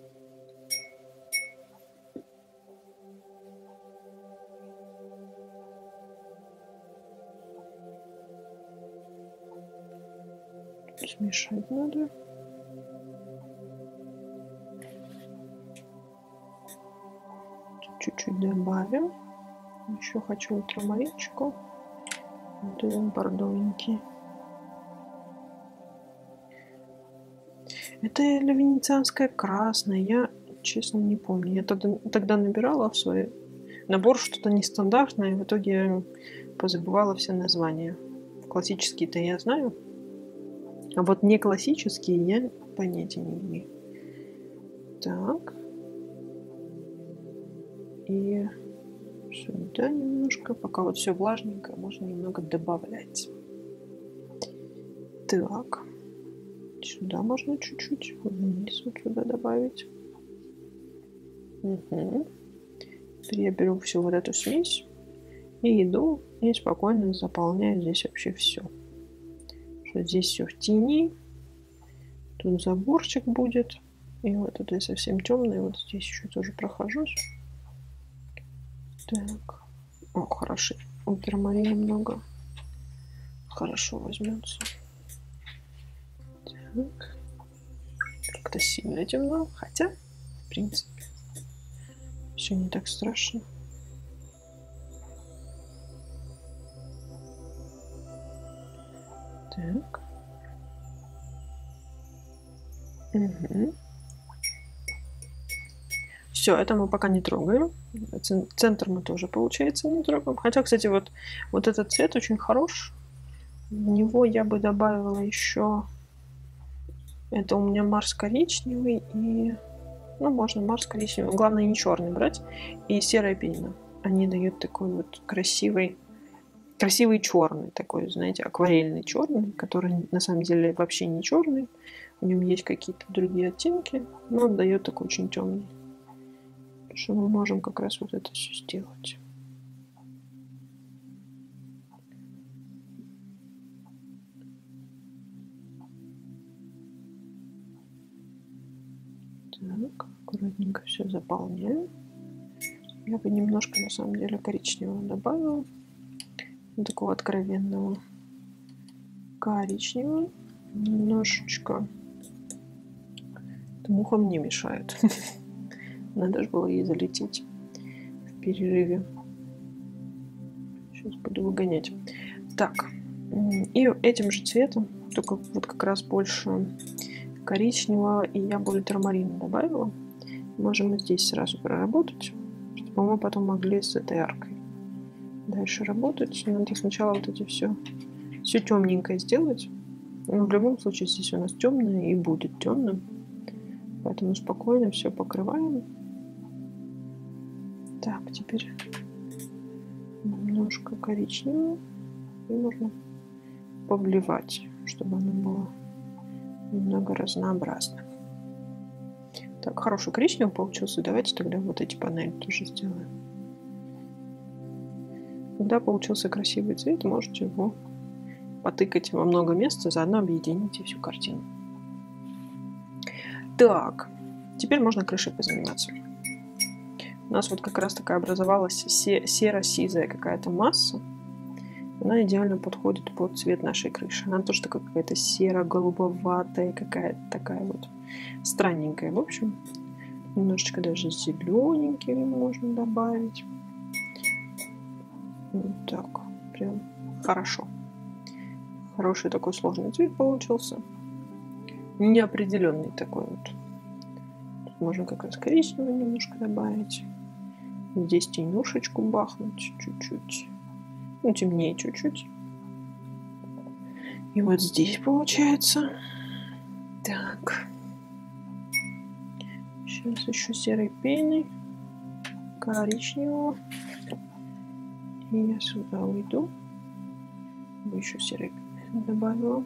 Speaker 1: Смешать надо. Чуть-чуть добавим. Еще хочу ультрамаринчику. Вот этот бордовенький. Это или венецианская красная, я, честно, не помню. Я тогда, тогда набирала в свой набор что-то нестандартное, и в итоге позабывала все названия. Классические-то я знаю, а вот не классические я понятия не имею. Так. И сюда немножко, пока вот все влажненькое, можно немного добавлять. Так. Сюда можно чуть-чуть вниз вот сюда добавить. Угу. Теперь я беру всю вот эту смесь и иду и спокойно заполняю здесь вообще все. Что здесь все в тени. Тут заборчик будет. И вот это совсем темный. Вот здесь еще тоже прохожусь. Так. О, хорошо. Ультрамарина много. Хорошо возьмется. Так. Как-то сильно темно. Хотя, в принципе, все не так страшно. Так. Угу. Все, это мы пока не трогаем. Центр мы тоже, получается, не трогаем. Хотя, кстати, вот, вот этот цвет очень хорош. В него я бы добавила еще... Это у меня Марс коричневый и... Ну, можно Марс коричневый. Главное, не черный брать. И серая пена. Они дают такой вот красивый... Красивый черный такой, знаете, акварельный черный, который на самом деле вообще не черный. В нем есть какие-то другие оттенки, но он дает такой очень темный. Что мы можем как раз вот это все сделать. Так, аккуратненько все заполняем. Я бы немножко, на самом деле, коричневого добавила. Такого откровенного коричневого. Немножечко. Это мухам не мешает. Надо же было ей залететь в перерыве. Сейчас буду выгонять. Так. И этим же цветом, только вот как раз больше коричневого, и я бы ультрамарина добавила. Можем здесь сразу проработать, чтобы мы потом могли с этой аркой дальше работать. Надо сначала вот эти все, все темненькое сделать. Но в любом случае здесь у нас темное и будет темным. Поэтому спокойно все покрываем. Так, теперь немножко коричневого. И можно повливать, чтобы оно было немного разнообразным. Так, хороший коричневый получился. Давайте тогда вот эти панели тоже сделаем. Когда получился красивый цвет, можете его потыкать во много мест, и заодно объедините всю картину. Так, теперь можно крышей позаниматься. У нас вот как раз такая образовалась серо-сизая какая-то масса. Она идеально подходит под цвет нашей крыши. Она тоже такая какая-то серо-голубоватая, какая-то такая вот странненькая. В общем, немножечко даже зелененькими можно добавить. Вот так, прям хорошо. Хороший такой сложный цвет получился. Неопределенный такой вот. Тут можно как раз коричневый немножко добавить. Здесь тенюшечку бахнуть чуть-чуть. Ну, темнее чуть-чуть. И вот здесь получается. Так. Сейчас еще серой пеной. Коричневого. И я сюда уйду. Еще серой пеной добавила.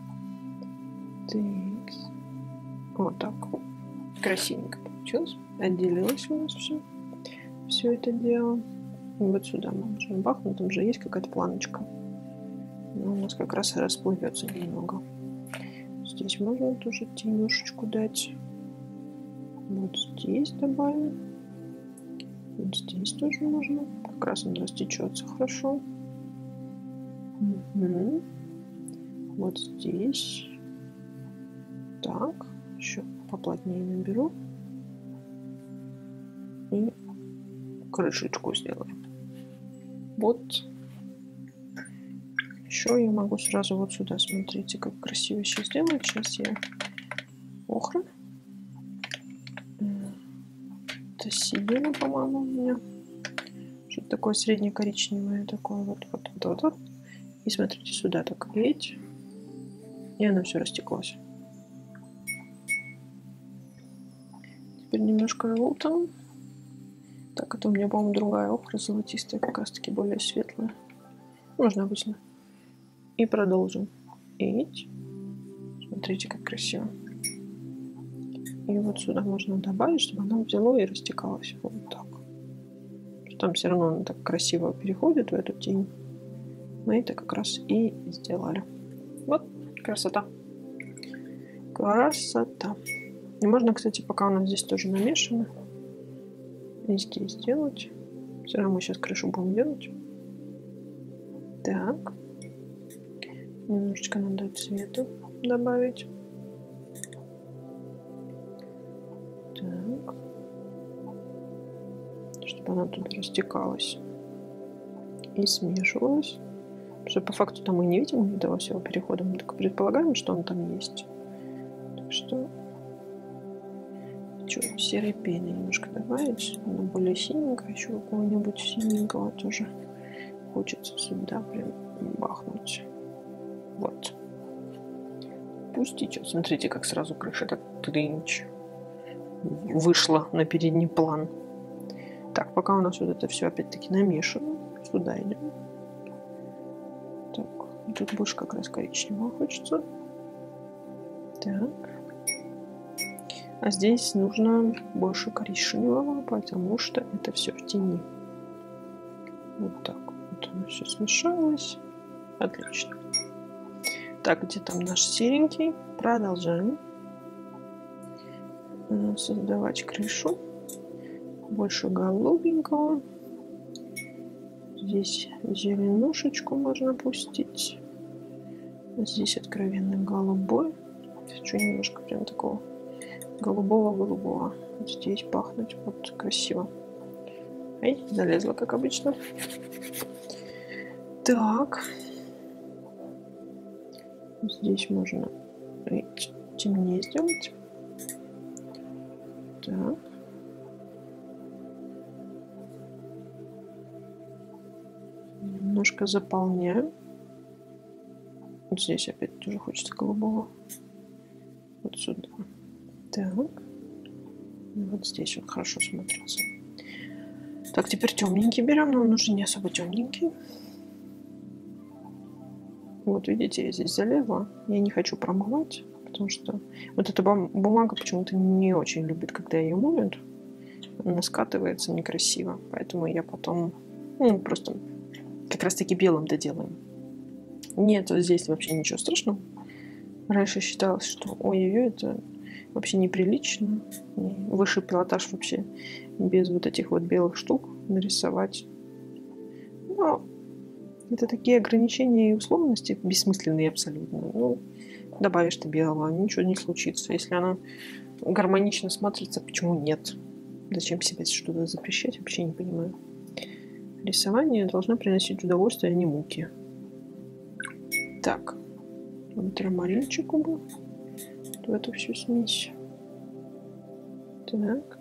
Speaker 1: Так. Вот так. Красивенько получилось. Отделилось у нас все. Все это дело. И вот сюда мы можем бахнуть. Там же есть какая-то планочка. Но у нас как раз расплывется немного. Здесь можно тоже тенюшечку дать. Вот здесь добавим. Вот здесь тоже можно. Как раз он растечется хорошо. Угу. Вот здесь. Так. Еще поплотнее наберу. И крышечку сделаем. Вот. Еще я могу сразу вот сюда, смотрите, как красиво еще сделать. Сейчас я охра. Это сиена, по-моему, у меня. Что-то такое средне-коричневое, такое вот, вот, вот, вот, вот. И смотрите, сюда так лить. И оно все растеклось. Теперь немножко лутом. Так, это у меня, по-моему, другая охра, золотистая, как раз-таки более светлая. Можно обычно. И продолжим. И смотрите, как красиво. И вот сюда можно добавить, чтобы оно взяло и растекалось. Вот так. Там все равно оно так красиво переходит в эту тень. Мы это как раз и сделали. Вот, красота. Красота. И можно, кстати, пока у нас здесь тоже намешано, и здесь сделать. Все равно мы сейчас крышу будем делать. Так. Немножечко надо цвета добавить. Так. Чтобы она тут растекалась и смешивалась. Потому что по факту там мы не видим этого всего перехода. Мы только предполагаем, что он там есть. Так что хочу серой пены немножко добавить. Она более синенькая. Еще какого-нибудь синенького тоже хочется сюда прям бахнуть. Вот. Пусть течет. Смотрите, как сразу крыша так тринч вышла на передний план. Так, пока у нас вот это все опять-таки намешано, сюда идем. Так, тут больше как раз коричневого хочется. Так. А здесь нужно больше коричневого, потому что это все в тени. Вот так. Вот оно все смешалось. Отлично. Так, где там наш серенький? Продолжаем создавать крышу. Больше голубенького. Здесь зеленушечку можно пустить. Здесь откровенно голубой. Хочу немножко прям такого голубого-голубого. Вот здесь пахнуть вот красиво. Эй, залезла, как обычно. Так. Здесь можно темнее сделать. Так. Немножко заполняем. Вот здесь опять тоже хочется голубого. Вот сюда. Так. И вот здесь он хорошо смотрится. Так, теперь темненький берем, но он уже не особо темненький. Вот видите, я здесь залезла. Я не хочу промывать, потому что вот эта бумага почему-то не очень любит, когда ее моют. Она скатывается некрасиво. Поэтому я потом ну, просто как раз таки белым доделаем. Нет, здесь вообще ничего страшного. Раньше считалось, что ой-ой-ой, это вообще неприлично. Высший пилотаж вообще без вот этих вот белых штук нарисовать. Но это такие ограничения и условности бессмысленные абсолютно. Ну, добавишь ты белого, ничего не случится. Если она гармонично смотрится, почему нет? Зачем себе что-то запрещать, вообще не понимаю. Рисование должно приносить удовольствие, а не муки. Так. Ультрамаринчику бы в эту всю смесь. Так.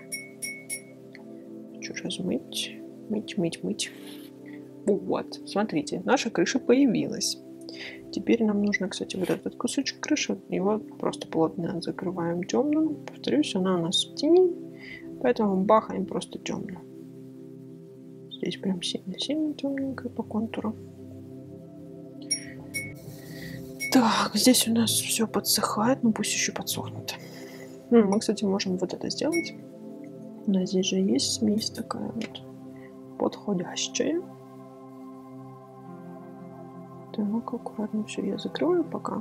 Speaker 1: Хочу размыть. Мыть, мыть, мыть. Вот, смотрите, наша крыша появилась. Теперь нам нужно, кстати, вот этот кусочек крыши, его просто плотно закрываем темным. Повторюсь, она у нас в тени, поэтому бахаем просто темно. Здесь прям сильно-сильно темненько по контуру. Так, здесь у нас все подсыхает, но пусть еще подсохнет. Ну, мы, кстати, можем вот это сделать. У нас здесь же есть смесь такая вот подходящая. Так, аккуратно все я закрою пока.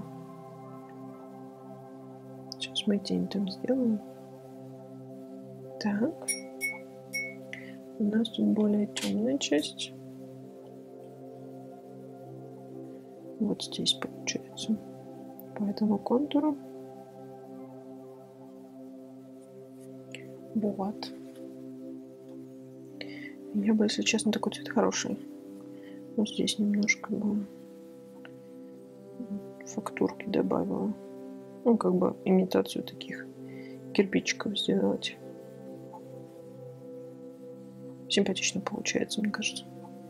Speaker 1: Сейчас мы тень там сделаем. Так. У нас тут более темная часть. Вот здесь получается. По этому контуру. Вот. Я бы, если честно, такой цвет хороший. Вот здесь немножко бы фактурки добавила. Ну, как бы имитацию таких кирпичиков сделать. Симпатично получается, мне кажется.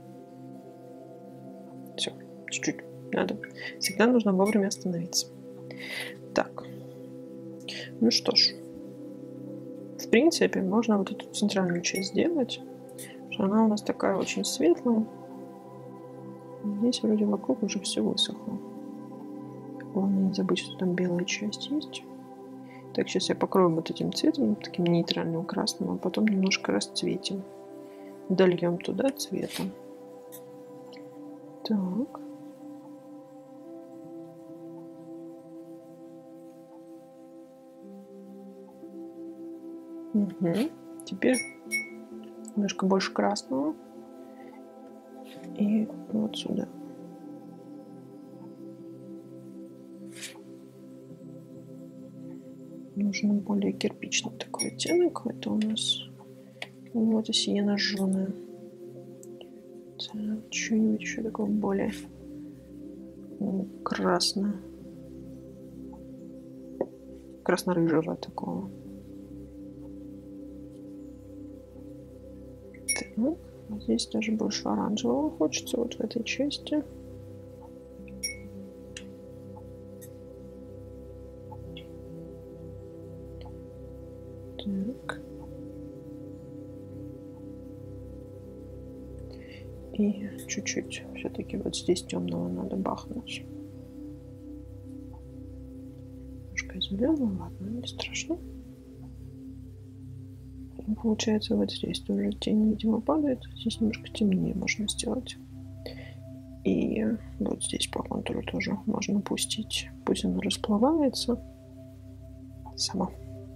Speaker 1: Все, чуть-чуть надо. Всегда нужно вовремя остановиться. Так. Ну что ж. В принципе, можно вот эту центральную часть сделать. Что она у нас такая очень светлая. Здесь вроде вокруг уже все высохло. Главное не забыть, что там белая часть есть. Так, сейчас я покрою вот этим цветом, таким нейтральным красным, а потом немножко расцветим. Дольем туда цветом. Так. Угу. Теперь немножко больше красного. И вот сюда. Нужен более кирпичный такой оттенок. Это у нас вот сиена жженая. Что-нибудь еще такого более красно. Красно-рыжего такого. Так, здесь даже больше оранжевого хочется вот в этой части. Так. И чуть-чуть все-таки вот здесь темного надо бахнуть. Немножко изумленно, ладно, не страшно. И получается вот здесь тоже тень, видимо, падает. Здесь немножко темнее можно сделать. И вот здесь по контуру тоже можно пустить. Пусть она расплывается сама.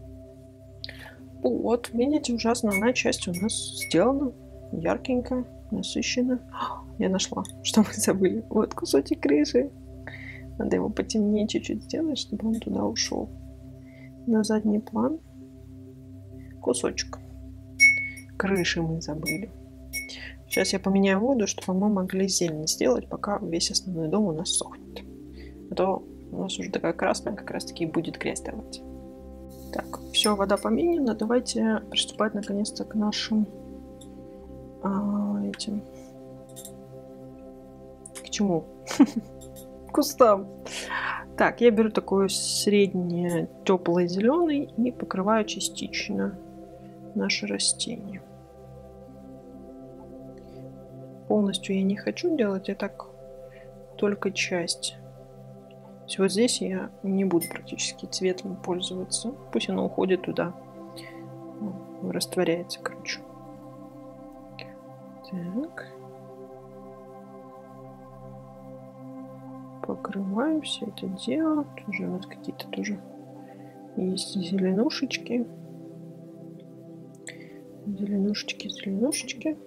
Speaker 1: Вот, видите, уже основная часть у нас сделана. Яркенькая, насыщенная. Я нашла, что мы забыли. Вот кусочек крыши. Надо его потемнее чуть-чуть сделать, чтобы он туда ушел. На задний план кусочек крыши мы забыли. Сейчас я поменяю воду, чтобы мы могли зелень сделать, пока весь основной дом у нас сохнет. А то у нас уже такая красная, как раз таки будет грязь давать. Так, все, вода поменена. Давайте приступать наконец-то к нашим а, этим. К чему? Кустам. Так, я беру такой средний теплый зеленый и покрываю частично наше растение. Полностью я не хочу делать, я так только часть. То есть вот здесь я не буду практически цветом пользоваться. Пусть оно уходит туда. Ну, растворяется, короче. Так. Покрываю все это дело. Тоже вот какие-то тоже есть зеленушечки. Зеленушечки, зеленушечки.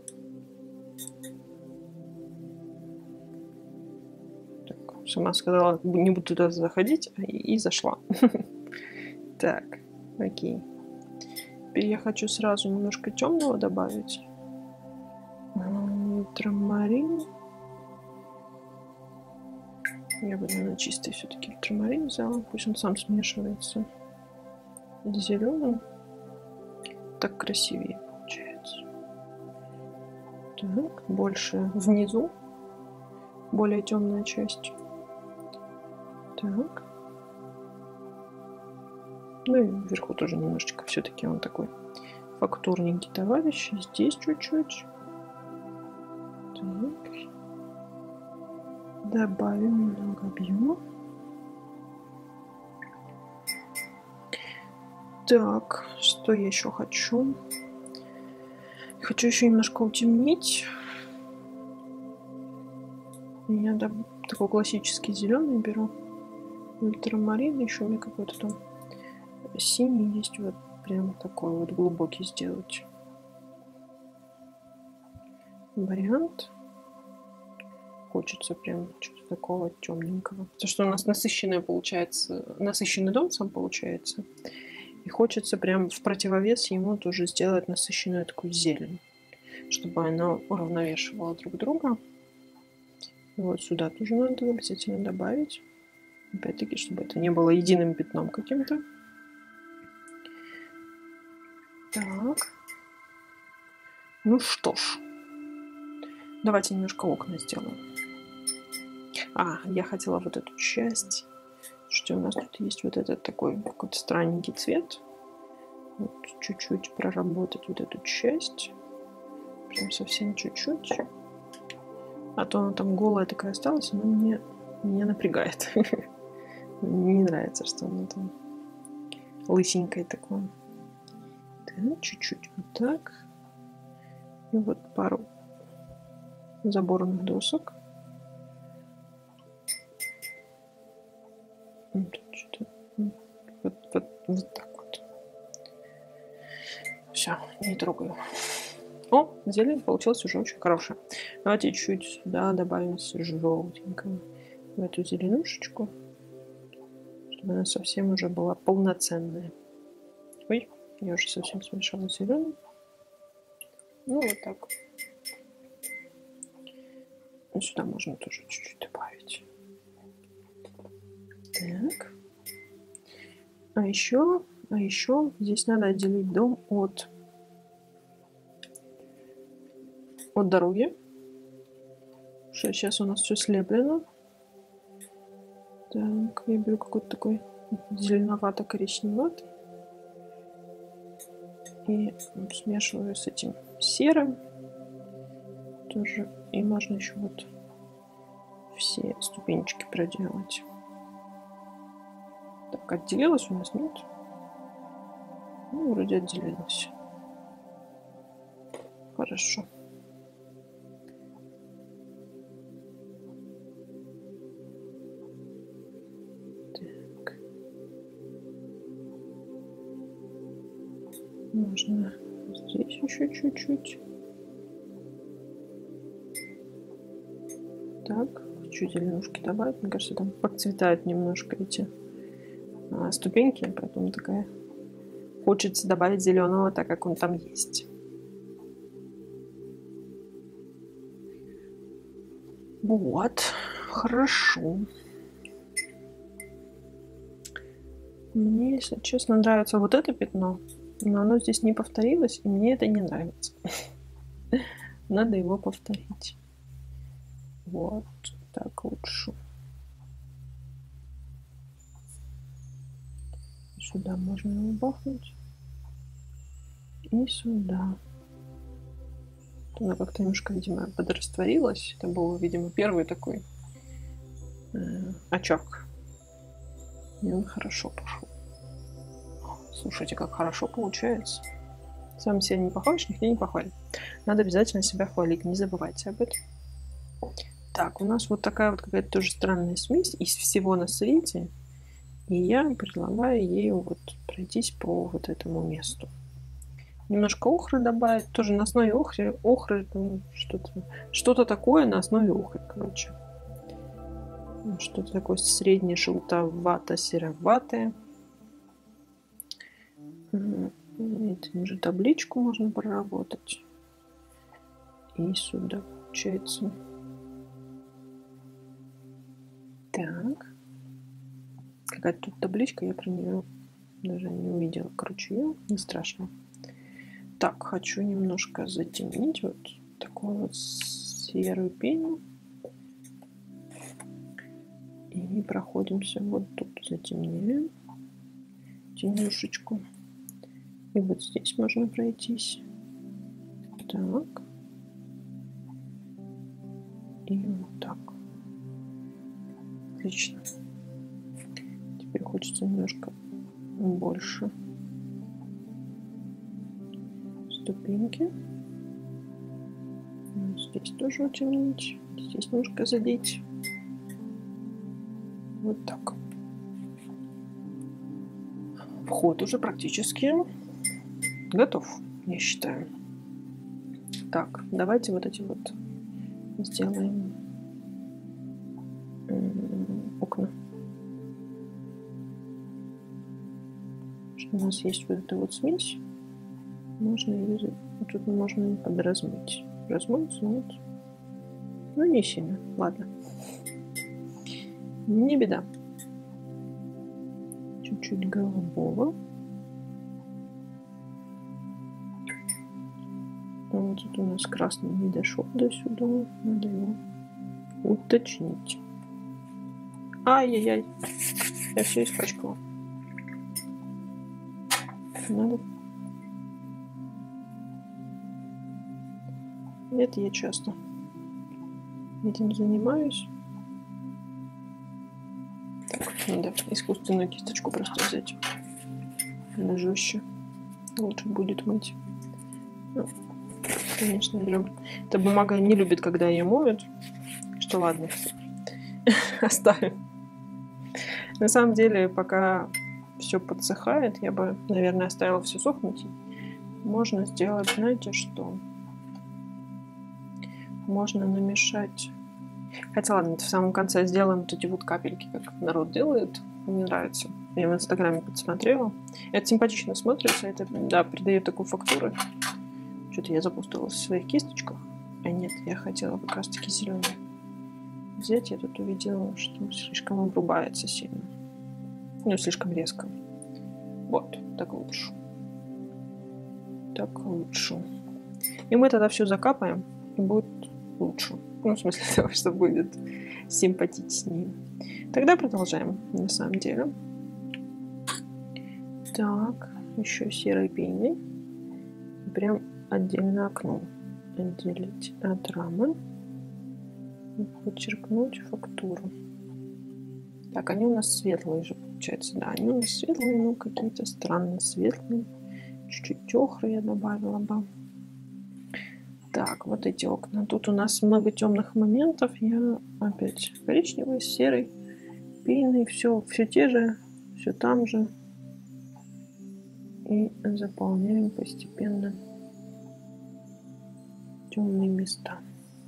Speaker 1: Сама сказала, не буду туда заходить, и, и зашла. Так, окей. Теперь я хочу сразу немножко темного добавить. Ультрамарин. Я бы, наверное, чистый все-таки ультрамарин взяла. Пусть он сам смешивается с зеленым. Так красивее получается. Так, больше внизу. Более темная часть. Так. Ну и вверху тоже немножечко. Все-таки он такой фактурненький товарищ. Здесь чуть-чуть. Так. Добавим немного объема. Так, что я еще хочу? Хочу еще немножко утемнить. Я такой классический зеленый беру. Ультрамарин, еще у меня какой-то там синий есть, вот прям такой вот глубокий сделать вариант. Хочется прям что-то такого темненького. Потому что у нас насыщенный получается, насыщенный дом сам получается. И хочется прям в противовес ему тоже сделать насыщенную такую зелень, чтобы она уравновешивала друг друга. Вот сюда тоже надо обязательно добавить. Опять-таки, чтобы это не было единым пятном каким-то. Так. Ну что ж. Давайте немножко окна сделаем. А, я хотела вот эту часть. Что у нас тут есть вот этот такой какой-то странненький цвет. Вот чуть-чуть проработать вот эту часть. Прям совсем чуть-чуть. А то она там голая такая осталась, она мне, меня напрягает. Мне не нравится, что она там лысенькая такое. Так, чуть-чуть вот так. И вот пару заборных досок. Вот, вот, вот, вот так вот. Все, не трогаю. О, зелень получилась уже очень хорошая. Давайте чуть сюда добавим желтенького в эту зеленушечку, чтобы она совсем уже была полноценная. Ой, я уже совсем смешала зеленый. Ну, вот так. И сюда можно тоже чуть-чуть добавить. Так. А еще, а еще здесь надо отделить дом от, от дороги. Что сейчас у нас все слеплено. Так, я беру какой-то такой зеленовато-коричневатый. И смешиваю с этим серым. Тоже. И можно еще вот все ступенечки проделать. Так, отделилась у нас, нет? Ну, вроде отделилась. Хорошо. Так. Можно здесь еще чуть-чуть. Так, хочу зеленушки добавить. Мне кажется, там подцветают немножко эти а, ступеньки, поэтому такая хочется добавить зеленого, так как он там есть. Вот, хорошо. Мне, если честно, нравится вот это пятно, но оно здесь не повторилось, и мне это не нравится. Надо его повторить. Вот, так лучше. Сюда можно его бахнуть. И сюда. Она как-то немножко, видимо, подрастворилась. Это был, видимо, первый такой э, очаг. И он хорошо пошел. Слушайте, как хорошо получается. Сам себя не похвалишь, никто не похвалит. Надо обязательно себя хвалить, не забывайте об этом. Так, у нас вот такая вот какая-то тоже странная смесь из всего на свете. И я предлагаю ею вот пройтись по вот этому месту. Немножко охры добавить. Тоже на основе охры. Охры что-то что-то такое на основе охры, короче. Что-то такое среднее желтовато-сероватое. Этим же табличку можно проработать. И сюда получается. Так. Какая-то тут табличка, я про нее даже не увидела. Короче, ее не страшно. Так, хочу немножко затемнить вот такую вот серую пеню. И проходимся вот тут, затемняем темнюшечку. И вот здесь можно пройтись. Так. И вот так. Отлично. Теперь хочется немножко больше ступеньки. Здесь тоже утемнить. Здесь немножко задеть. Вот так. Вход уже практически готов, я считаю. Так, давайте вот эти вот сделаем окна. У нас есть вот эта вот смесь. Можно ее, тут можно подразмыть. Размыть, но вот. Ну, не сильно. Ладно. Не беда. чуть-чуть голубого. Вот тут у нас красный не дошел до сюда. Надо его уточнить. Ай-яй-яй. Я все испачкала. Надо. Это я часто этим занимаюсь. Так, надо искусственную кисточку просто взять. Она жестче. Лучше будет мыть. Ну, конечно, берем. Эта бумага не любит, когда ее моют. Что ладно. Оставим. На самом деле, пока все подсыхает, я бы, наверное, оставила все сохнуть. Можно сделать, знаете что? Можно намешать. Хотя ладно, в самом конце сделаем вот эти вот капельки, как народ делает. Мне нравится. Я в инстаграме подсмотрела. Это симпатично смотрится. Это, да, придает такую фактуру. Что-то я запустилась в своих кисточках. А нет, я хотела как раз таки зеленый взять. Я тут увидела, что слишком обрубается сильно. Ну, слишком резко. Вот, так лучше. Так лучше. И мы тогда все закапаем, и будет лучше. Ну, в смысле того, что будет симпатичнее. Тогда продолжаем, на самом деле. Так, еще серой пеной. Прям отдельно окно отделить от рамы. И подчеркнуть фактуру. Так, они у нас светлые же, получается. Да, они у нас светлые, но какие-то странные светлые. Чуть-чуть охры я добавила бы. Так, вот эти окна. Тут у нас много темных моментов. Я опять коричневый, серый, пильный. Все, все те же, все там же. И заполняем постепенно темные места.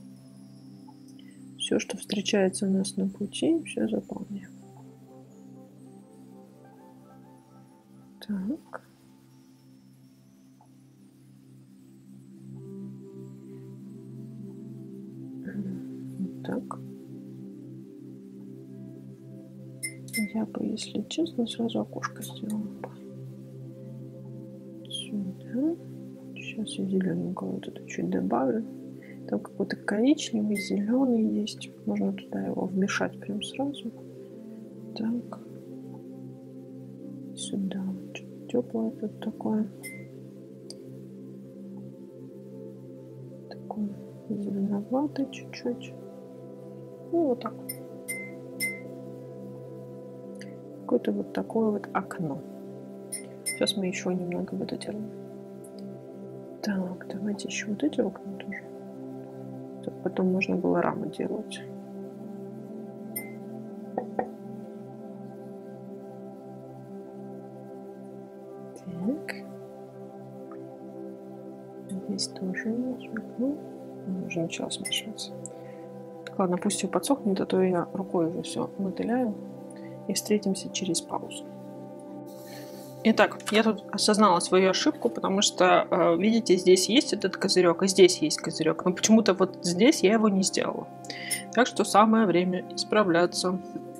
Speaker 1: Все, что встречается у нас на пути, все заполняем. Так. Так. Я бы, если честно, сразу окошко сделала бы. Сюда. Сейчас я зелененького вот это чуть добавлю. Там какой-то коричневый, зеленый есть. Можно туда его вмешать прям сразу. Так. Сюда. Что-то теплое тут такое. Такое зеленоватое чуть-чуть. Ну, вот так. Какое-то вот такое вот окно. Сейчас мы еще немного вот доделаем. Так, давайте еще вот эти окна тоже. Чтобы потом можно было раму делать. Так. Здесь тоже у нас окно. Уже начала смешиваться. Ладно, пусть все подсохнет, а то я рукой уже все мотыляю. И встретимся через паузу. Итак, я тут осознала свою ошибку, потому что, видите, здесь есть этот козырек, и здесь есть козырек. Но почему-то вот здесь я его не сделала. Так что самое время исправляться.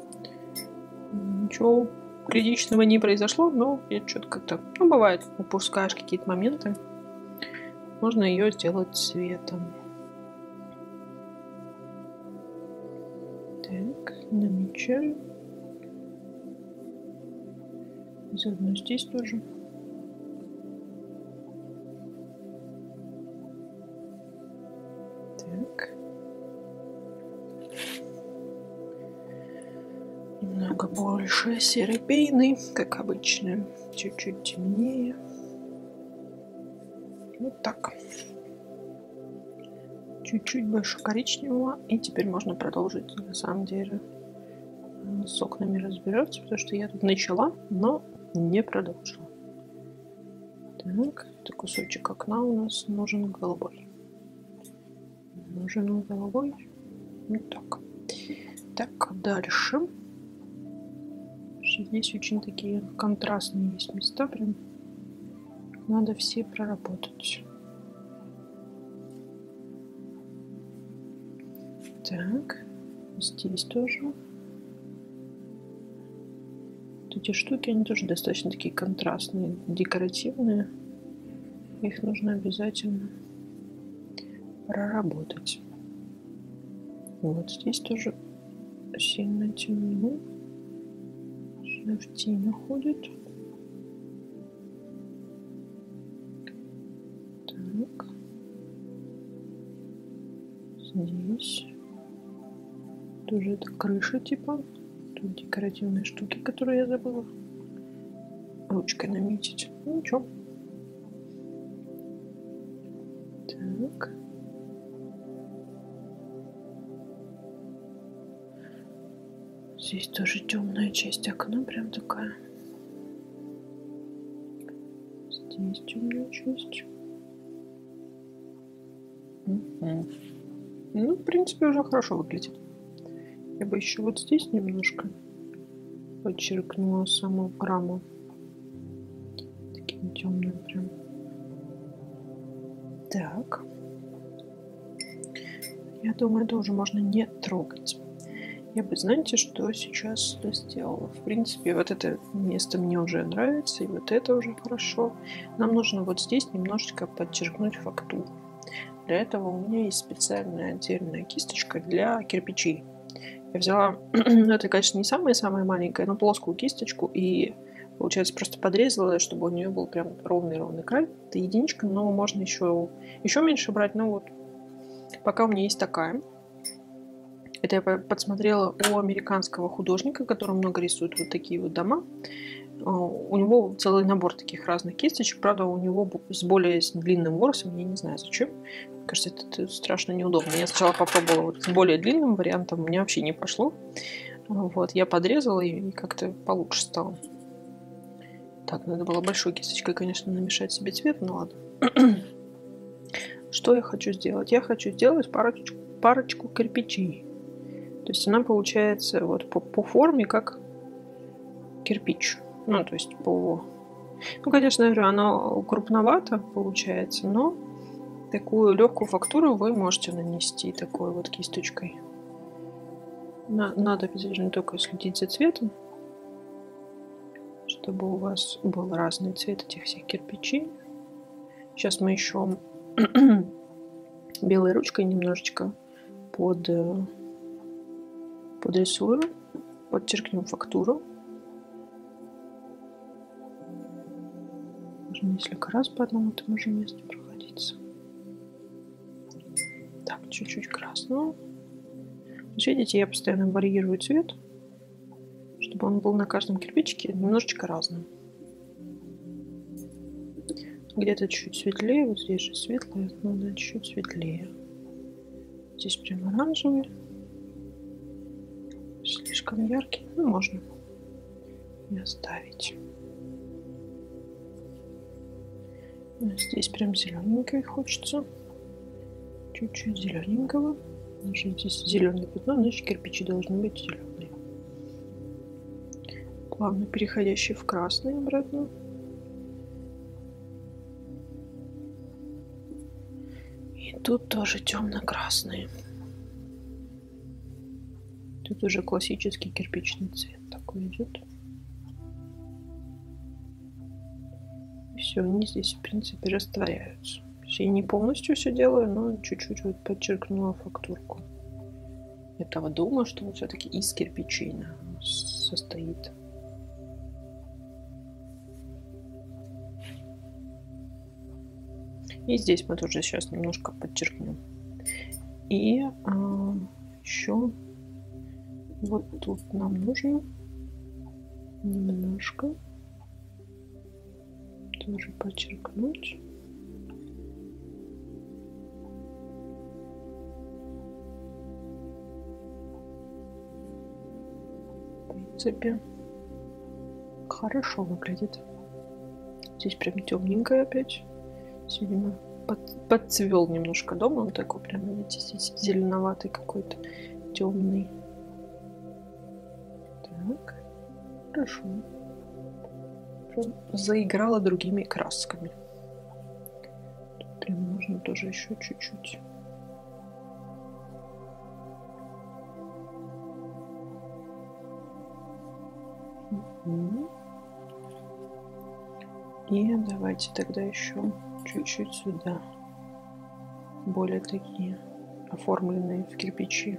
Speaker 1: Ничего критичного не произошло, но я что-то как-то... Ну, бывает, упускаешь какие-то моменты. Можно ее сделать цветом. Так, намечаем. Заодно здесь тоже. Так. Немного больше серой пены, как обычно. Чуть-чуть темнее. Вот так. Чуть-чуть больше коричневого. И теперь можно продолжить, на самом деле, с окнами разбираться, потому что я тут начала, но не продолжила. Так, это кусочек окна у нас нужен голубой. Нужен голубой. Вот так. Так, дальше. Здесь очень такие контрастные есть места, прям надо все проработать. Так, здесь тоже. эти штуки, они тоже достаточно такие контрастные, декоративные. Их нужно обязательно проработать. Вот здесь тоже сильно темно. В тень уходит. Так. Здесь тоже это крыша типа. Тут декоративные штуки, которые я забыла ручкой наметить. Ну ничего. Так. Здесь тоже темная часть окна, прям такая. Здесь темная часть. Угу. Ну, в принципе, уже хорошо выглядит. Я бы еще вот здесь немножко подчеркнула саму раму. Таким темным прям. Так. Я думаю, это уже можно не трогать. Я бы, знаете, что сейчас сделала? В принципе, вот это место мне уже нравится, и вот это уже хорошо. Нам нужно вот здесь немножечко подчеркнуть фактуру. Для этого у меня есть специальная отдельная кисточка для кирпичей. Я взяла, ну это, конечно, не самая-самая маленькая, но плоскую кисточку и, получается, просто подрезала, чтобы у нее был прям ровный-ровный край. Это единичка, но можно еще, еще меньше брать, но вот пока у меня есть такая. Это я подсмотрела у американского художника, который много рисует вот такие вот дома. У него целый набор таких разных кисточек. Правда, у него с более длинным ворсом. Я не знаю, зачем. Мне кажется, это страшно неудобно. Я сначала попробовала вот с более длинным вариантом. У меня вообще не пошло. Вот, я подрезала и как-то получше стало. Так, надо было большой кисточкой, конечно, намешать себе цвет. Ну ладно. Что я хочу сделать? Я хочу сделать парочку, парочку кирпичей. То есть она получается вот по, по форме как кирпич. Ну, то есть по... Ну, конечно, я говорю, оно крупновато получается, но такую легкую фактуру вы можете нанести такой вот кисточкой. На, надо обязательно только следить за цветом, чтобы у вас был разный цвет этих всех кирпичей. Сейчас мы еще белой ручкой немножечко под... подрисуем, подчеркнем фактуру. Можно несколько раз по одному тому же месту проходиться. Так, чуть-чуть красного. Видите, я постоянно варьирую цвет, чтобы он был на каждом кирпичике немножечко разным. Где-то чуть светлее, вот здесь же светлое, надо чуть светлее. Здесь прям оранжевый. Слишком яркий, ну можно и оставить. Здесь прям зелененькой хочется, чуть-чуть зелененького. Даже здесь зеленое пятно, значит кирпичи должны быть зеленые. Плавно переходящий в красный обратно. И тут тоже темно-красный. Тут уже классический кирпичный цвет такой идет. И все, они здесь, в принципе, растворяются. Я не полностью все делаю, но чуть-чуть вот подчеркнула фактурку этого дома, что он все-таки из кирпичей состоит. И здесь мы тоже сейчас немножко подчеркнем. И а, еще вот тут нам нужно немножко тоже подчеркнуть. В принципе, хорошо выглядит. Здесь прям темненькое опять. Видимо, под, подцвел немножко дом. Он такой прям, видите, здесь зеленоватый какой-то, темный. Так, хорошо. Прям заиграла другими красками. Тут прям можно тоже еще чуть-чуть. Угу. И давайте тогда еще чуть-чуть сюда. Более такие оформленные в кирпичи.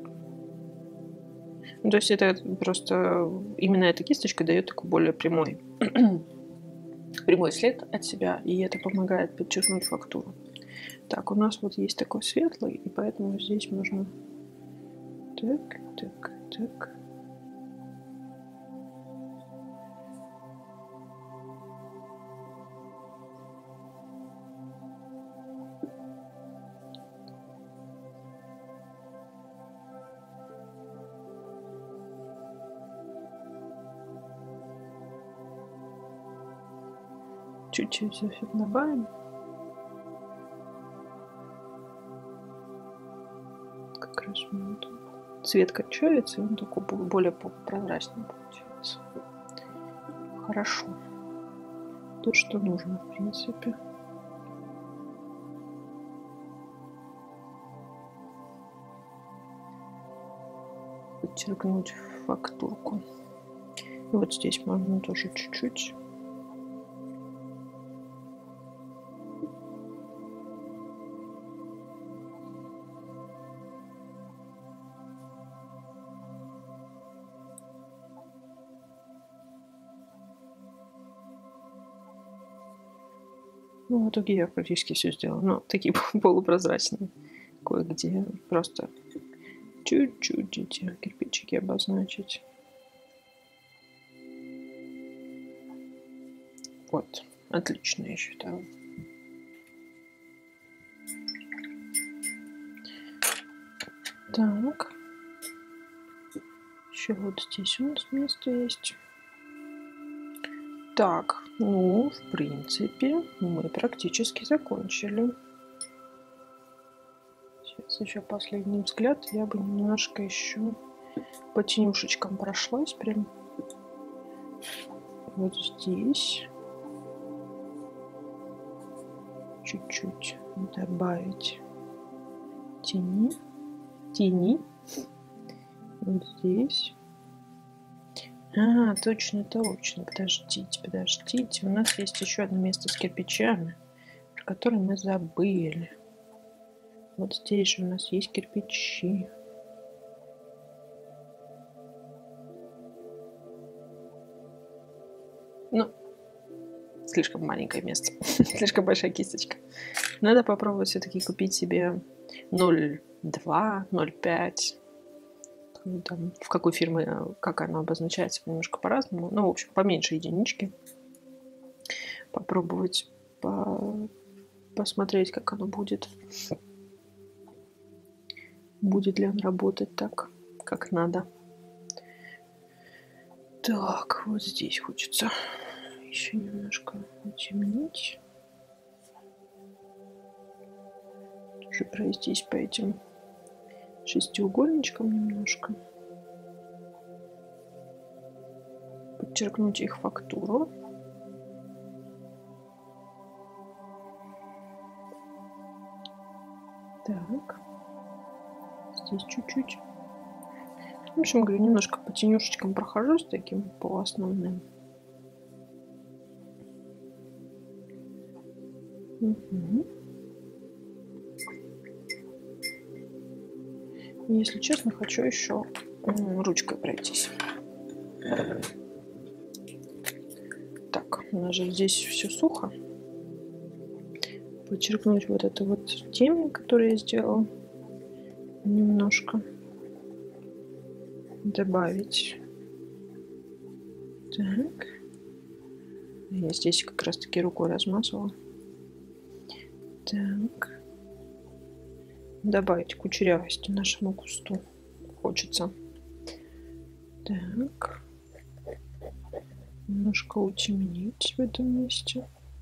Speaker 1: Ну, то есть это просто именно эта кисточка дает такой более прямой прямой след от себя, и это помогает подчеркнуть фактуру. Так, у нас вот есть такой светлый, и поэтому здесь можно так, так, так. Чуть-чуть эффект добавим. Как раз вот цвет качается, и он такой более прозрачный получается. Хорошо. То, что нужно, в принципе. Подчеркнуть фактурку. И вот здесь можно тоже чуть-чуть. Ну, в итоге я практически все сделала. Но такие полупрозрачные. Кое-где просто чуть-чуть эти кирпичики обозначить. Вот. Отлично, я считаю. Так. Еще вот здесь у нас место есть. Так, ну, в принципе, мы практически закончили. Сейчас еще последний взгляд. Я бы немножко еще по тенюшечкам прошлась. Прям вот здесь. Чуть-чуть добавить тени. Тени. Вот здесь. А, точно, точно. Подождите, подождите. У нас есть еще одно место с кирпичами, про которое мы забыли. Вот здесь же у нас есть кирпичи. Ну, слишком маленькое место. Слишком большая кисточка. Надо попробовать все-таки купить себе ноль два, ноль пять. Там, в какой фирме, как оно обозначается, немножко по-разному. Ну, в общем, поменьше единички. Попробовать по... посмотреть, как оно будет. Будет ли он работать так, как надо. Так, вот здесь хочется еще немножко утемнить. Тоже пройтись по этим шестиугольничкам немножко. Подчеркнуть их фактуру. Так. Здесь чуть-чуть. В общем, говорю, немножко по тенюшечкам прохожусь таким по основным. Угу. Если честно, хочу еще ручкой пройтись. Так, у нас же здесь все сухо. Подчеркнуть вот эту вот темень, которую я сделала. Немножко добавить. Так. Я здесь как раз таки рукой размазывала. Так. Добавить кучерявости нашему кусту хочется. Так. Немножко утемнить в этом месте.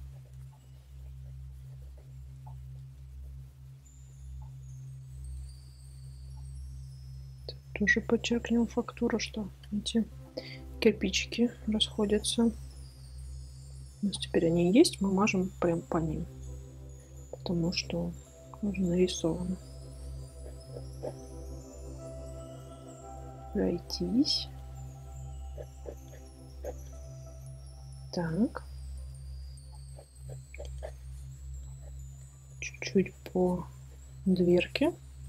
Speaker 1: Тоже подчеркнем фактуру, что эти кирпичики расходятся. У нас теперь они есть, мы мажем прям по ним, потому что уже нарисовано. Пройтись. Так. Чуть-чуть по дверке.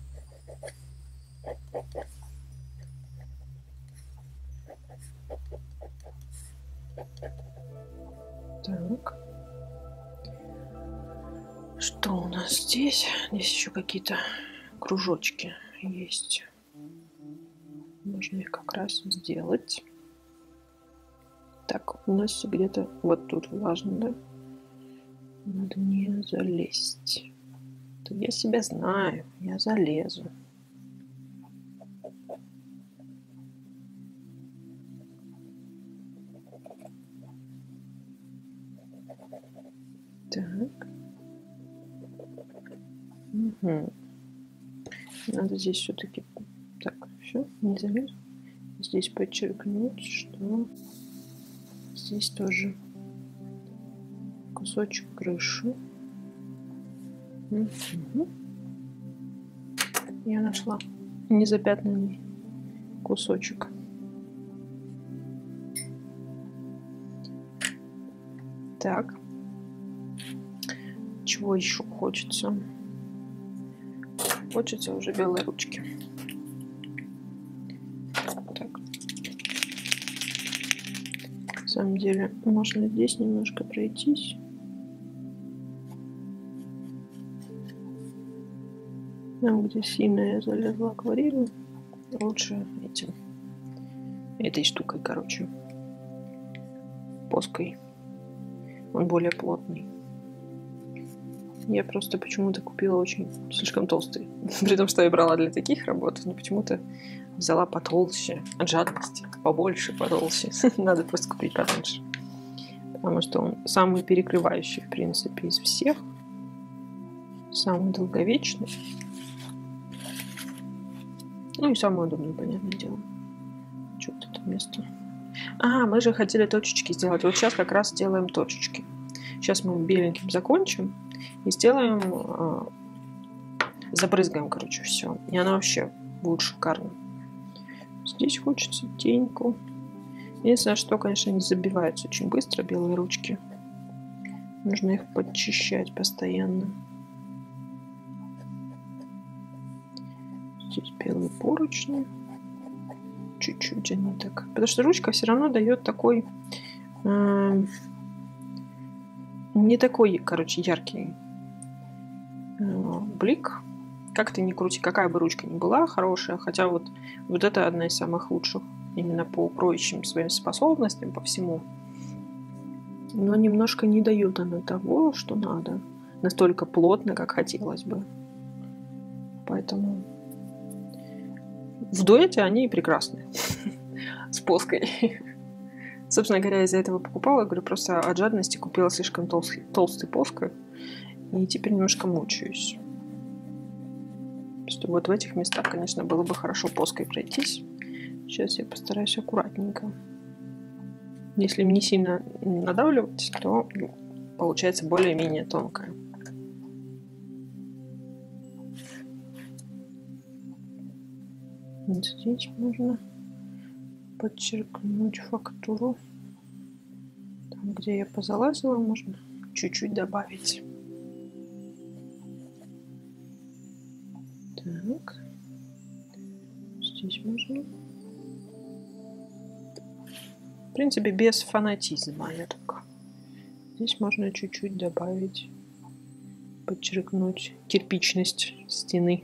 Speaker 1: Так. Что у нас здесь? Здесь еще какие-то кружочки есть. Можно их как раз сделать. Так, у нас где-то вот тут влажно, да? Надо не залезть. Я себя знаю, я залезу. Так. Угу. Надо здесь все-таки... Так, все, не залез. Здесь подчеркнуть, что здесь тоже кусочек крыши. Угу. Я нашла незапятнанный кусочек. Так. Чего еще хочется? Хочется уже белой ручки. Так. На самом деле, можно здесь немножко пройтись. Там, где сильно я залезла акварелью, лучше этим, этой штукой, короче, поской. Он более плотный. Я просто почему-то купила очень слишком толстый. При том, что я брала для таких работ, но почему-то взяла потолще. От жадности. Побольше, потолще. Надо просто купить потоньше. Потому что он самый перекрывающий, в принципе, из всех. Самый долговечный. Ну и самое удобное, понятное дело. Что вот это место? А, мы же хотели точечки сделать. Вот сейчас как раз делаем точечки. Сейчас мы беленьким закончим и сделаем, э, забрызгаем, короче, все. И оно вообще будет шикарно. Здесь хочется теньку. Единственное, что, конечно, не забиваются очень быстро белые ручки. Нужно их подчищать постоянно. Здесь белые поручни. Чуть-чуть они так. Потому что ручка все равно дает такой... Э, не такой, короче, яркий э, блик. Как ты ни крути, какая бы ручка ни была хорошая. Хотя вот, вот это одна из самых лучших. Именно по кроющим своим способностям, по всему. Но немножко не дает она того, что надо. Настолько плотно, как хотелось бы. Поэтому... В дуэте они прекрасны. С поской. Собственно говоря, из-за этого покупала. Говорю, просто от жадности купила слишком толстый, толстый поской. И теперь немножко мучаюсь. Что вот в этих местах, конечно, было бы хорошо поской пройтись. Сейчас я постараюсь аккуратненько. Если не сильно надавливать, то получается более-менее тонкое. Вот здесь можно подчеркнуть фактуру. Там, где я позалазила, можно чуть-чуть добавить. Так. Здесь можно. В принципе, без фанатизма. Я так. Здесь можно чуть-чуть добавить, подчеркнуть кирпичность стены.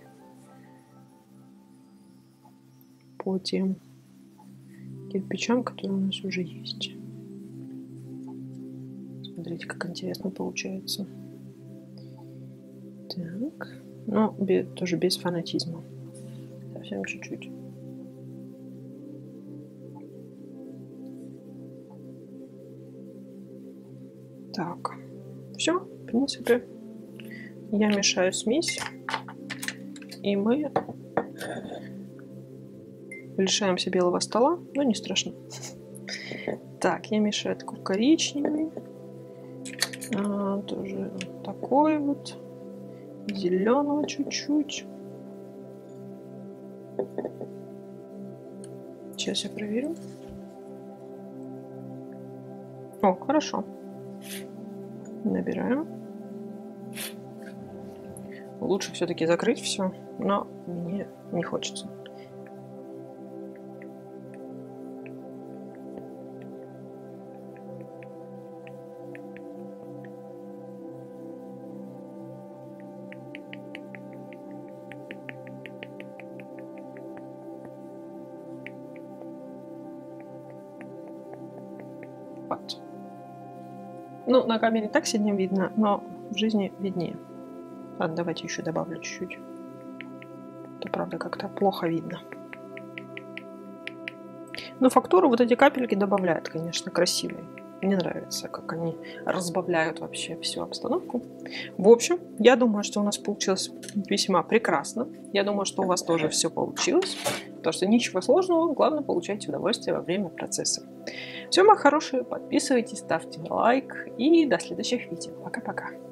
Speaker 1: По тем кирпичам, которые у нас уже есть. Смотрите, как интересно получается. Так. Но без, тоже без фанатизма. Совсем чуть-чуть. Так. Все, в принципе, я мешаю смесь. И мы лишаемся белого стола, но не страшно. Так, я мешаю такой коричневый. А, тоже такой вот. Зеленого чуть-чуть. Сейчас я проверю. О, хорошо. Набираем. Лучше все-таки закрыть все, но мне не хочется. Вот. Ну, на камере так сильно видно, но в жизни виднее. Ладно, давайте еще добавлю чуть-чуть. Это правда как-то плохо видно. Но фактуру вот эти капельки добавляют, конечно, красивые. Мне нравится, как они разбавляют вообще всю обстановку. В общем, я думаю, что у нас получилось весьма прекрасно. Я думаю, что у вас тоже все получилось. Потому что ничего сложного, главное получайте удовольствие во время процесса. Все, мои хорошие, подписывайтесь, ставьте лайк и до следующих видео. Пока-пока.